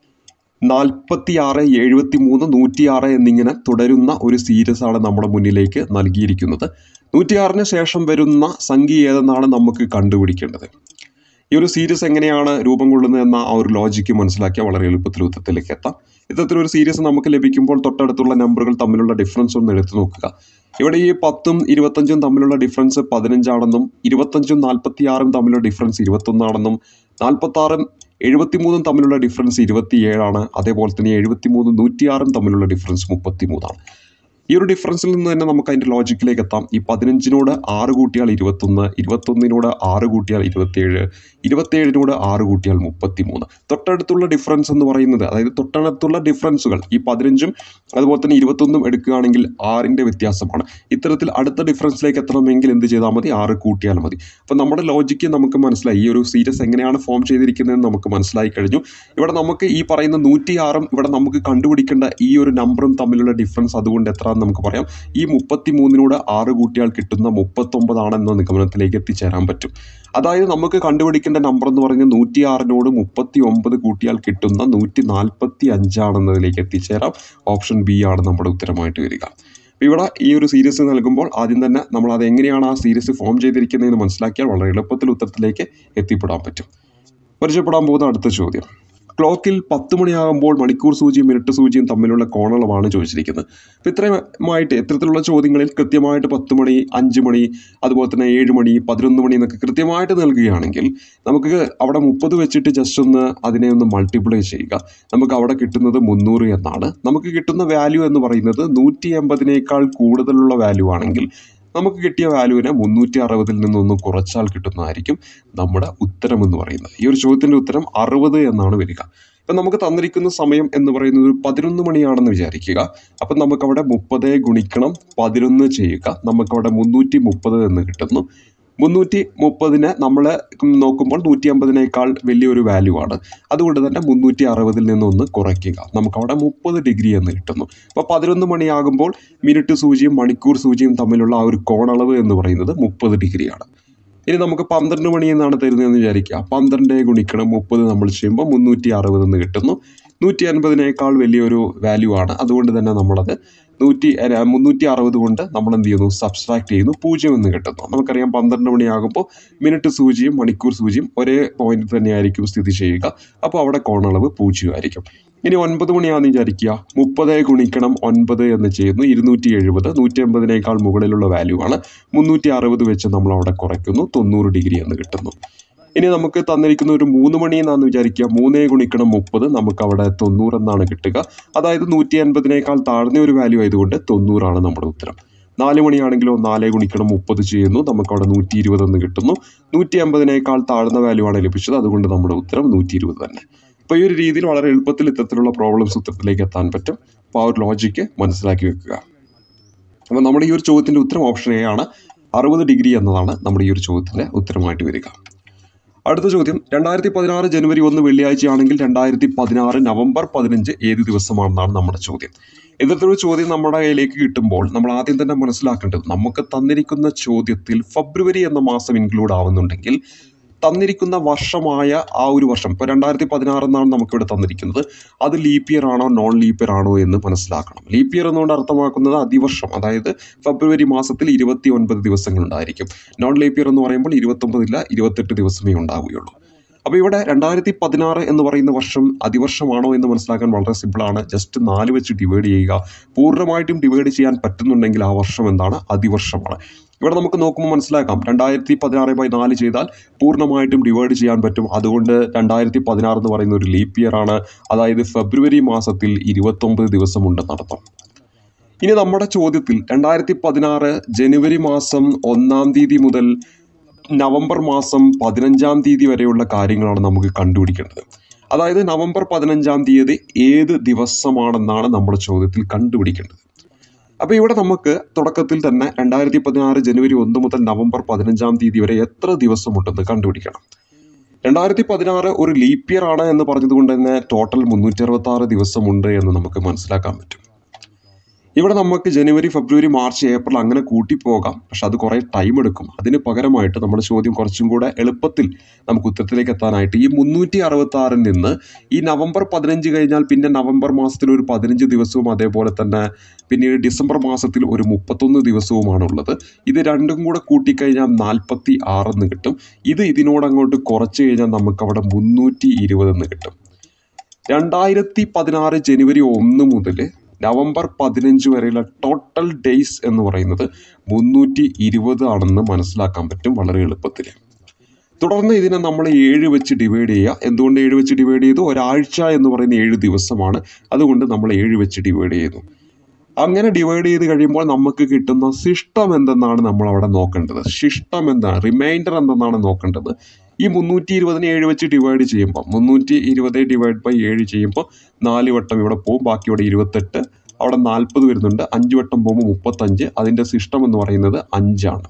46, 73, 106 എന്നിങ്ങനെ തുടരുന്ന ഒരു സീരീസ് ആണ് നമ്മുടെ മുന്നിലേക്ക് നൽകിയിരിക്കുന്നത്. 106 ശേഷം വരുന്ന സംഖ്യ ഏതെന്നാണ് നമുക്ക് കണ്ടുപിടിക്കേണ്ടത്. ഈ ഒരു സീരീസ് എങ്ങനെയാണ് രൂപം കൊള്ളുന്നത് എന്ന ആ ഒരു ലോജിക്ക് മനസ്സിലാക്കിയാൽ വളരെ എളുപ്പത്തിൽ ഉത്തരത്തിലേക്ക് എത്താം. ഇത്തരത്തിലൊരു സീരീസ് നമുക്ക് ലഭിക്കുമ്പോൾ തൊട്ടടുത്തുള്ള നമ്പറുകൾ തമ്മിലുള്ള ഡിഫറൻസ് ഒന്ന് എടുത്തു നോക്കുക. ഇവിടെ ഈ 10ഉം 25ഉം തമ്മിലുള്ള ഡിഫറൻസ് 15 ആണെന്നും 25ഉം 46ഉം തമ്മിലുള്ള ഡിഫറൻസ് 21 ആണെന്നും 46ഉം 73ഉം തമ്മിലുള്ള ഡിഫറൻസ് 27 ആണ്. അതേപോലെ തന്നെ 73ഉം 106ഉം തമ്മിലുള്ള ഡിഫറൻസ് 33 ആണ്. ഈ ഒരു ഡിഫറൻസിൽ നിന്ന് തന്നെ നമുക്ക് അതിൻ്റെ ലോജിക്കിലേക്ക് എത്താം. ഈ 15നോട് 6 കൂട്ടിയാൽ 21, 21നോട് 6 കൂട്ടിയാൽ 27, 27നോട് 6 കൂട്ടിയാൽ 33. തൊട്ടടുത്തുള്ള ഡിഫറൻസ് എന്ന് പറയുന്നത്, അതായത് തൊട്ടടുത്തുള്ള ഡിഫറൻസുകൾ ഈ 15ഉം അതുപോലെ തന്നെ 21ഉം എടുക്കുകയാണെങ്കിൽ 6ൻ്റെ വ്യത്യാസമാണ്. ഇത്തരത്തിൽ അടുത്ത ഡിഫറൻസിലേക്ക് എത്തണമെങ്കിൽ എന്ത് ചെയ്താൽ മതി? 6 കൂട്ടിയാൽ മതി. അപ്പം നമ്മുടെ ലോജിക്ക് നമുക്ക് മനസ്സിലായി. ഈ ഒരു സീരീസ് എങ്ങനെയാണ് ഫോം ചെയ്തിരിക്കുന്നതെന്ന് നമുക്ക് മനസ്സിലായി കഴിഞ്ഞു. ഇവിടെ നമുക്ക് ഈ പറയുന്ന 106ഉം ഇവിടെ നമുക്ക് കണ്ടുപിടിക്കേണ്ട ഈ ഒരു നമ്പറും തമ്മിലുള്ള ഡിഫറൻസ് അതുകൊണ്ട് എത്ര നമുക്ക് പറയാം? ഈ 33നോട് 6 കൂട്ടിയാൽ കിട്ടുന്ന 39 ആണെന്ന നിഗമനത്തിലേക്ക് എത്തിച്ചേരാൻ പറ്റും. അതായത് നമുക്ക് കണ്ടുപിടിക്കേണ്ട നമ്പർ എന്ന് പറയുന്നത് 106നോട് 39 കൂട്ടിയാൽ കിട്ടുന്ന 145 ആണെന്നതിലേക്ക് എത്തിച്ചേരാം. ഓപ്ഷൻ ബി ആണ് നമ്മുടെ ഉത്തരമായിട്ട് വരിക. അപ്പോൾ ഇവിടെ ഈ ഒരു സീരീസ് നൽകുമ്പോൾ ആദ്യം തന്നെ നമ്മൾ അത് എങ്ങനെയാണ് ആ സീരീസ് ഫോം ചെയ്തിരിക്കുന്നതെന്ന് മനസ്സിലാക്കിയാൽ വളരെ എളുപ്പത്തിൽ ഉത്തരത്തിലേക്ക് എത്തിപ്പെടാൻ പറ്റും. പരിചയപ്പെടാൻ പോകുന്ന അടുത്ത ചോദ്യം. ക്ലോക്കിൽ 10 മണിയാകുമ്പോൾ മണിക്കൂർ സൂചിയും മിനിറ്റ് സൂചിയും തമ്മിലുള്ള കോണളവാണ് ചോദിച്ചിരിക്കുന്നത്. അപ്പോൾ ഇത്രയുമായിട്ട് ഇത്തരത്തിലുള്ള ചോദ്യങ്ങളിൽ കൃത്യമായിട്ട് 10 മണി, 5 മണി, അതുപോലെ തന്നെ 7 മണി, 11 മണി എന്നൊക്കെ കൃത്യമായിട്ട് നൽകുകയാണെങ്കിൽ നമുക്ക് അവിടെ 30 വെച്ചിട്ട് ജസ്റ്റ് ഒന്ന് അതിനെ ഒന്ന് മൾട്ടിപ്ലൈ ചെയ്യുക. നമുക്ക് അവിടെ കിട്ടുന്നത് 300 എന്നാണ്. നമുക്ക് കിട്ടുന്ന വാല്യൂ എന്ന് പറയുന്നത് 180നേക്കാൾ കൂടുതലുള്ള വാല്യൂ ആണെങ്കിൽ നമുക്ക് കിട്ടിയ വാല്യൂവിനെ 360ൽ നിന്നൊന്ന് കുറച്ചാൽ കിട്ടുന്നതായിരിക്കും നമ്മുടെ ഉത്തരം എന്ന് പറയുന്നത്. ഈ ഒരു ചോദ്യത്തിൻ്റെ ഉത്തരം 60 എന്നാണ് വരിക. ഇപ്പം നമുക്ക് തന്നിരിക്കുന്ന സമയം എന്ന് പറയുന്നത് ഒരു 11 മണിയാണെന്ന് വിചാരിക്കുക. അപ്പം നമുക്കവിടെ 30 ഗുണിക്കണം 11 ചെയ്യുക. നമുക്കവിടെ 330 എന്ന് കിട്ടുന്നു. 330നെ നമ്മൾ നോക്കുമ്പോൾ 150നേക്കാൾ വലിയൊരു വാല്യൂ ആണ്. അതുകൊണ്ട് തന്നെ 360ൽ നിന്നൊന്ന് കുറയ്ക്കുക. നമുക്കവിടെ 30 ഡിഗ്രി എന്ന് കിട്ടുന്നു. അപ്പോൾ 11 മണിയാകുമ്പോൾ മിനിറ്റ് സൂചിയും മണിക്കൂർ സൂചിയും തമ്മിലുള്ള ആ ഒരു കോണളവ് എന്ന് പറയുന്നത് 30 ഡിഗ്രിയാണ്. ഇനി നമുക്ക് 12 മണി എന്നാണ് തരുന്നതെന്ന് വിചാരിക്കുക. 12 ഗുണിക്കണം 30 നമ്മൾ ചെയ്യുമ്പോൾ 360 എന്ന് കിട്ടുന്നു. 150നേക്കാൾ വലിയൊരു വാല്യൂ ആണ്. അതുകൊണ്ട് തന്നെ നമ്മളത് 360 കൊണ്ട് നമ്മൾ എന്ത് ചെയ്യുന്നു, സബ്സ്ട്രാക്ട് ചെയ്യുന്നു, 0 എന്ന് കിട്ടുന്നു. നമുക്കറിയാം 12 മണിയാകുമ്പോൾ മിനിറ്റ് സൂചിയും മണിക്കൂർ സൂചിയും ഒരേ പോയിന്റിൽ തന്നെയായിരിക്കും സ്ഥിതി ചെയ്യുക. അപ്പോൾ അവിടെ കോണളവ് 0 ആയിരിക്കും. ഇനി 9 മണിയാണെന്ന് വിചാരിക്കുക. 30 ഗുണിക്കണം 9 എന്ന് ചെയ്യുന്നു 270. 180 മുകളിലുള്ള വാല്യൂ ആണ്. 360 വെച്ച് നമ്മൾ അവിടെ കുറയ്ക്കുന്നു, 90 ഡിഗ്രി എന്ന് കിട്ടുന്നു. ഇനി നമുക്ക് തന്നിരിക്കുന്ന ഒരു 3 മണി എന്നാന്ന് വിചാരിക്കുക. 3 ഗുണിക്കണം 30 നമുക്ക് അവിടെ 90 എന്നാണ് കിട്ടുക. അതായത് 180 താഴ്ന്ന ഒരു വാല്യൂ ആയതുകൊണ്ട് 90 ആണ് നമ്മുടെ ഉത്തരം. 4 മണിയാണെങ്കിലോ 4 ഗുണിക്കണം 30 ചെയ്യുന്നു, നമുക്ക് അവിടെ 120 എന്ന് കിട്ടുന്നു. 180 താഴ്ന്ന വാല്യൂ ആണ് ലഭിച്ചത്, അതുകൊണ്ട് നമ്മുടെ ഉത്തരം 120 തന്നെ. അപ്പോൾ ഈ ഒരു രീതിയിൽ വളരെ എളുപ്പത്തിൽ ഇത്തരത്തിലുള്ള പ്രോബ്ലംസ് ഉത്തരത്തിലേക്ക് എത്താൻ പറ്റും. അപ്പോൾ ആ ഒരു ലോജിക്ക് മനസ്സിലാക്കി വെക്കുക. അപ്പോൾ നമ്മുടെ ഈ ഒരു ചോദ്യത്തിൻ്റെ ഉത്തരം ഓപ്ഷൻ എ ആണ്. 60 ഡിഗ്രി എന്നതാണ് നമ്മുടെ ഈ ഒരു ചോദ്യത്തിൻ്റെ ഉത്തരമായിട്ട് വരിക. അടുത്ത ചോദ്യം, 2016 ജനുവരി 1 വെള്ളിയാഴ്ചയാണെങ്കിൽ 2016 നവംബർ 15 ഏത് ദിവസമാണെന്നാണ് നമ്മുടെ ചോദ്യം. ഇത്തരത്തിലൊരു ചോദ്യം നമ്മുടെ കയ്യിലേക്ക് കിട്ടുമ്പോൾ നമ്മൾ ആദ്യം തന്നെ മനസ്സിലാക്കേണ്ടത്, നമുക്ക് തന്നിരിക്കുന്ന ചോദ്യത്തിൽ ഫെബ്രുവരി എന്ന മാസം ഇൻക്ലൂഡ് ആവുന്നുണ്ടെങ്കിൽ തന്നിരിക്കുന്ന വർഷമായ ആ ഒരു വർഷം, ഇപ്പോൾ 2016 എന്നാണ് നമുക്കിവിടെ തന്നിരിക്കുന്നത്, അത് ലീപ്പ് ഇയർ ആണോ നോൺ ലീപ്പ് ഇയർ ആണോ എന്ന് മനസ്സിലാക്കണം. ലീപ്പ് ഇയർ എന്നുകൊണ്ട് അർത്ഥമാക്കുന്നത് അതിവർഷം, അതായത് ഫെബ്രുവരി മാസത്തിൽ 29 ദിവസങ്ങൾ ഉണ്ടായിരിക്കും. നോൺ ലീപ്പ് ഇയർ എന്ന് പറയുമ്പോൾ 29 ഇല്ല, 28 ദിവസമേ ഉണ്ടാവുകയുള്ളൂ. അപ്പോൾ ഇവിടെ 2016 എന്ന് പറയുന്ന വർഷം അതിവർഷമാണോ എന്ന് മനസ്സിലാക്കാൻ വളരെ സിമ്പിളാണ്. ജസ്റ്റ് 4 വെച്ച് ഡിവൈഡ് ചെയ്യുക. പൂർണ്ണമായിട്ടും ഡിവൈഡ് ചെയ്യാൻ പറ്റുന്നുണ്ടെങ്കിൽ ആ വർഷം എന്താണ്, അതിവർഷമാണ്. ഇവിടെ നമുക്ക് നോക്കുമ്പോൾ മനസ്സിലാക്കാം, 2016/4 ചെയ്താൽ പൂർണ്ണമായിട്ടും ഡിവൈഡ് ചെയ്യാൻ പറ്റും. അതുകൊണ്ട് 2016 എന്ന് പറയുന്ന ഒരു ലീപ്പ് ഇയർ ആണ്. അതായത് ഫെബ്രുവരി മാസത്തിൽ 29 ദിവസമുണ്ടെന്നർത്ഥം. ഇനി നമ്മുടെ ചോദ്യത്തിൽ 2016 ജനുവരി മാസം 1-ാം തീയതി മുതൽ നവംബർ മാസം 15-ാം തീയതി വരെയുള്ള കാര്യങ്ങളാണ് നമുക്ക് കണ്ടുപിടിക്കേണ്ടത്. അതായത് നവംബർ 15-ാം തീയതി ഏത് ദിവസമാണെന്നാണ് നമ്മുടെ ചോദ്യത്തിൽ കണ്ടുപിടിക്കേണ്ടത്. അപ്പോൾ ഇവിടെ നമുക്ക് തുടക്കത്തിൽ തന്നെ 2016 ജനുവരി 1 മുതൽ നവംബർ 15-ാം തീയതി വരെ എത്ര ദിവസമുണ്ടെന്ന് കണ്ടുപിടിക്കണം. 2016 ഒരു ലീപ്പ് ഇയർ ആണ് എന്ന് പറഞ്ഞതുകൊണ്ട് തന്നെ ടോട്ടൽ 366 ദിവസമുണ്ട് എന്ന് നമുക്ക് മനസ്സിലാക്കാൻ പറ്റും. ഇവിടെ നമുക്ക് ജനുവരി ഫെബ്രുവരി മാർച്ച് ഏപ്രിൽ അങ്ങനെ കൂട്ടിപ്പോകാം, പക്ഷെ അത് കുറേ ടൈം എടുക്കും. അതിന് പകരമായിട്ട് നമ്മുടെ ചോദ്യം കുറച്ചും കൂടെ എളുപ്പത്തിൽ നമുക്ക് ഉത്തരത്തിലേക്ക് എത്താനായിട്ട് ഈ 366 നിന്ന് ഈ നവംബർ 15 കഴിഞ്ഞാൽ പിന്നെ നവംബർ മാസത്തിൽ ഒരു 15 ദിവസവും അതേപോലെ തന്നെ പിന്നീട് ഡിസംബർ മാസത്തിൽ ഒരു 31 ദിവസവുമാണുള്ളത്. ഇത് രണ്ടും കൂടെ കൂട്ടിക്കഴിഞ്ഞാൽ 46 എന്ന് കിട്ടും. ഇതിനോടങ്ങോട്ട് കുറച്ച് കഴിഞ്ഞാൽ നമുക്കവിടെ 320 എന്ന് കിട്ടും. 2016 ജനുവരി 1 മുതൽ നവംബർ 15 വരെയുള്ള ടോട്ടൽ ഡേയ്സ് എന്ന് പറയുന്നത് 320 ആണെന്ന് മനസ്സിലാക്കാൻ പറ്റും വളരെ എളുപ്പത്തിൽ. തുടർന്ന് ഇതിനെ നമ്മൾ 7 വെച്ച് ഡിവൈഡ് ചെയ്യുക. എന്തുകൊണ്ട് 7 വെച്ച് ഡിവൈഡ് ചെയ്തു? ഒരാഴ്ച എന്ന് പറയുന്ന 7 ദിവസമാണ്, അതുകൊണ്ട് നമ്മൾ 7 വെച്ച് ഡിവൈഡ് ചെയ്തു. അങ്ങനെ ഡിവൈഡ് ചെയ്ത് കഴിയുമ്പോൾ നമുക്ക് കിട്ടുന്ന ശിഷ്ടം എന്തെന്നാണ് നമ്മൾ അവിടെ നോക്കേണ്ടത്. ശിഷ്ടം എന്താണ്, റിമൈൻഡർ എന്തെന്നാണ് നോക്കേണ്ടത്. ഈ 320-നെ 7 വെച്ച് ഡിവൈഡ് ചെയ്യുമ്പോൾ 320 ഡിവൈഡ് ബൈ 7 ചെയ്യുമ്പോൾ 4 വട്ടം ഇവിടെ പോകും, ബാക്കി ഇവിടെ 28, അവിടെ 40 വരുന്നുണ്ട്. 5 വട്ടം പോകുമ്പോൾ 35. അതിൻ്റെ ശിഷ്ടം എന്ന് പറയുന്നത് 5 ആണ്.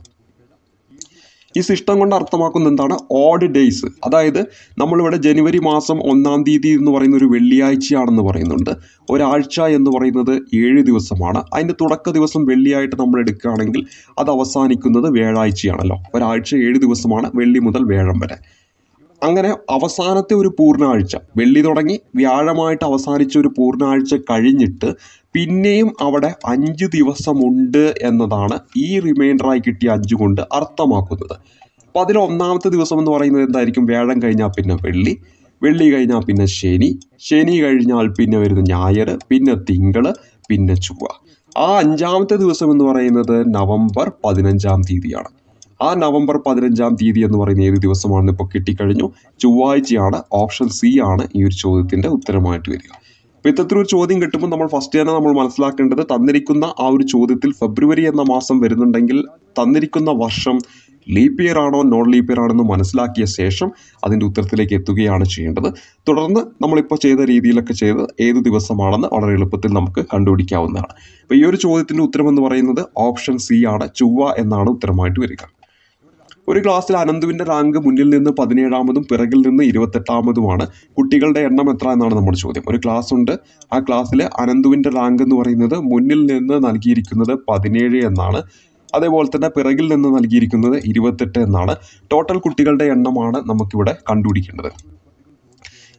ഈ ശിഷ്ടം കൊണ്ട് അർത്ഥമാക്കുന്നത് എന്താണ്? Odd days. അതായത് നമ്മളിവിടെ ജനുവരി മാസം 1-ാം തീയതി എന്ന് പറയുന്ന ഒരു വെള്ളിയാഴ്ചയാണെന്ന് പറയുന്നുണ്ട്. ഒരാഴ്ച എന്ന് പറയുന്നത് 7 ദിവസമാണ്. അതിൻ്റെ തുടക്ക ദിവസം വെള്ളിയായിട്ട് നമ്മൾ എടുക്കുകയാണെങ്കിൽ അത് അവസാനിക്കുന്നത് വ്യാഴാഴ്ചയാണല്ലോ. ഒരാഴ്ച 7 ദിവസമാണ്, വെള്ളി മുതൽ വ്യാഴം വരെ. അങ്ങനെ അവസാനത്തെ ഒരു പൂർണ്ണാഴ്ച, വെള്ളി തുടങ്ങി വ്യാഴമായിട്ട് അവസാനിച്ച ഒരു പൂർണ്ണാഴ്ച കഴിഞ്ഞിട്ട് പിന്നെയും അവിടെ 5 ദിവസമുണ്ട് എന്നതാണ് ഈ റിമൈൻഡറായി കിട്ടിയ 5 കൊണ്ട് അർത്ഥമാക്കുന്നത്. അപ്പോൾ അതിൽ 1-ാമത്തെ ദിവസം എന്ന് പറയുന്നത് എന്തായിരിക്കും? വ്യാഴം കഴിഞ്ഞാൽ പിന്നെ വെള്ളി, വെള്ളി കഴിഞ്ഞാൽ പിന്നെ ശനി, ശനി കഴിഞ്ഞാൽ പിന്നെ വരുന്ന ഞായർ, പിന്നെ തിങ്കൾ, പിന്നെ ചൊവ്വ. ആ 5-ാമത്തെ ദിവസം എന്ന് പറയുന്നത് നവംബർ 15-ാം തീയതിയാണ്. ആ നവംബർ 15-ാം തീയതി എന്ന് പറയുന്ന ഏത് ദിവസമാണെന്ന് ഇപ്പോൾ കിട്ടിക്കഴിഞ്ഞു. ചൊവ്വാഴ്ചയാണ്. ഓപ്ഷൻ സി ആണ് ഈ ഒരു ചോദ്യത്തിൻ്റെ ഉത്തരമായിട്ട് വരിക. അപ്പോൾ ഇത്തരത്തിലൊരു ചോദ്യം കിട്ടുമ്പോൾ നമ്മൾ ഫസ്റ്റ് തന്നെ നമ്മൾ മനസ്സിലാക്കേണ്ടത്, തന്നിരിക്കുന്ന ആ ഒരു ചോദ്യത്തിൽ ഫെബ്രുവരി എന്ന മാസം വരുന്നുണ്ടെങ്കിൽ തന്നിരിക്കുന്ന വർഷം ലീപ്പ് ഇയർ ആണോ നോൺ ലീപ്പ് ഇയർ ആണെന്ന് മനസ്സിലാക്കിയ ശേഷം അതിൻ്റെ ഉത്തരത്തിലേക്ക് എത്തുകയാണ് ചെയ്യേണ്ടത്. തുടർന്ന് നമ്മളിപ്പോൾ ചെയ്ത രീതിയിലൊക്കെ ചെയ്ത് ഏത് ദിവസമാണെന്ന് വളരെ എളുപ്പത്തിൽ നമുക്ക് കണ്ടുപിടിക്കാവുന്നതാണ്. അപ്പോൾ ഈ ഒരു ചോദ്യത്തിൻ്റെ ഉത്തരം എന്ന് പറയുന്നത് ഓപ്ഷൻ സി ആണ്. ചൊവ്വ എന്നാണ് ഉത്തരമായിട്ട് വരിക. ഒരു ക്ലാസ്സിൽ അനന്തുവിൻ്റെ റാങ്ക് മുന്നിൽ നിന്ന് 17-ാമതും പിറകിൽ നിന്ന് 28-ാമതുമാണ്. കുട്ടികളുടെ എണ്ണം എത്ര എന്നാണ് നമ്മുടെ ചോദ്യം. ഒരു ക്ലാസ് ഉണ്ട്. ആ ക്ലാസ്സിൽ അനന്തുവിൻ്റെ റാങ്ക് എന്ന് പറയുന്നത് മുന്നിൽ നിന്ന് നൽകിയിരിക്കുന്നത് 17 എന്നാണ്. അതേപോലെ തന്നെ പിറകിൽ നിന്ന് നൽകിയിരിക്കുന്നത് 28 എന്നാണ്. ടോട്ടൽ കുട്ടികളുടെ എണ്ണമാണ് നമുക്കിവിടെ കണ്ടുപിടിക്കേണ്ടത്.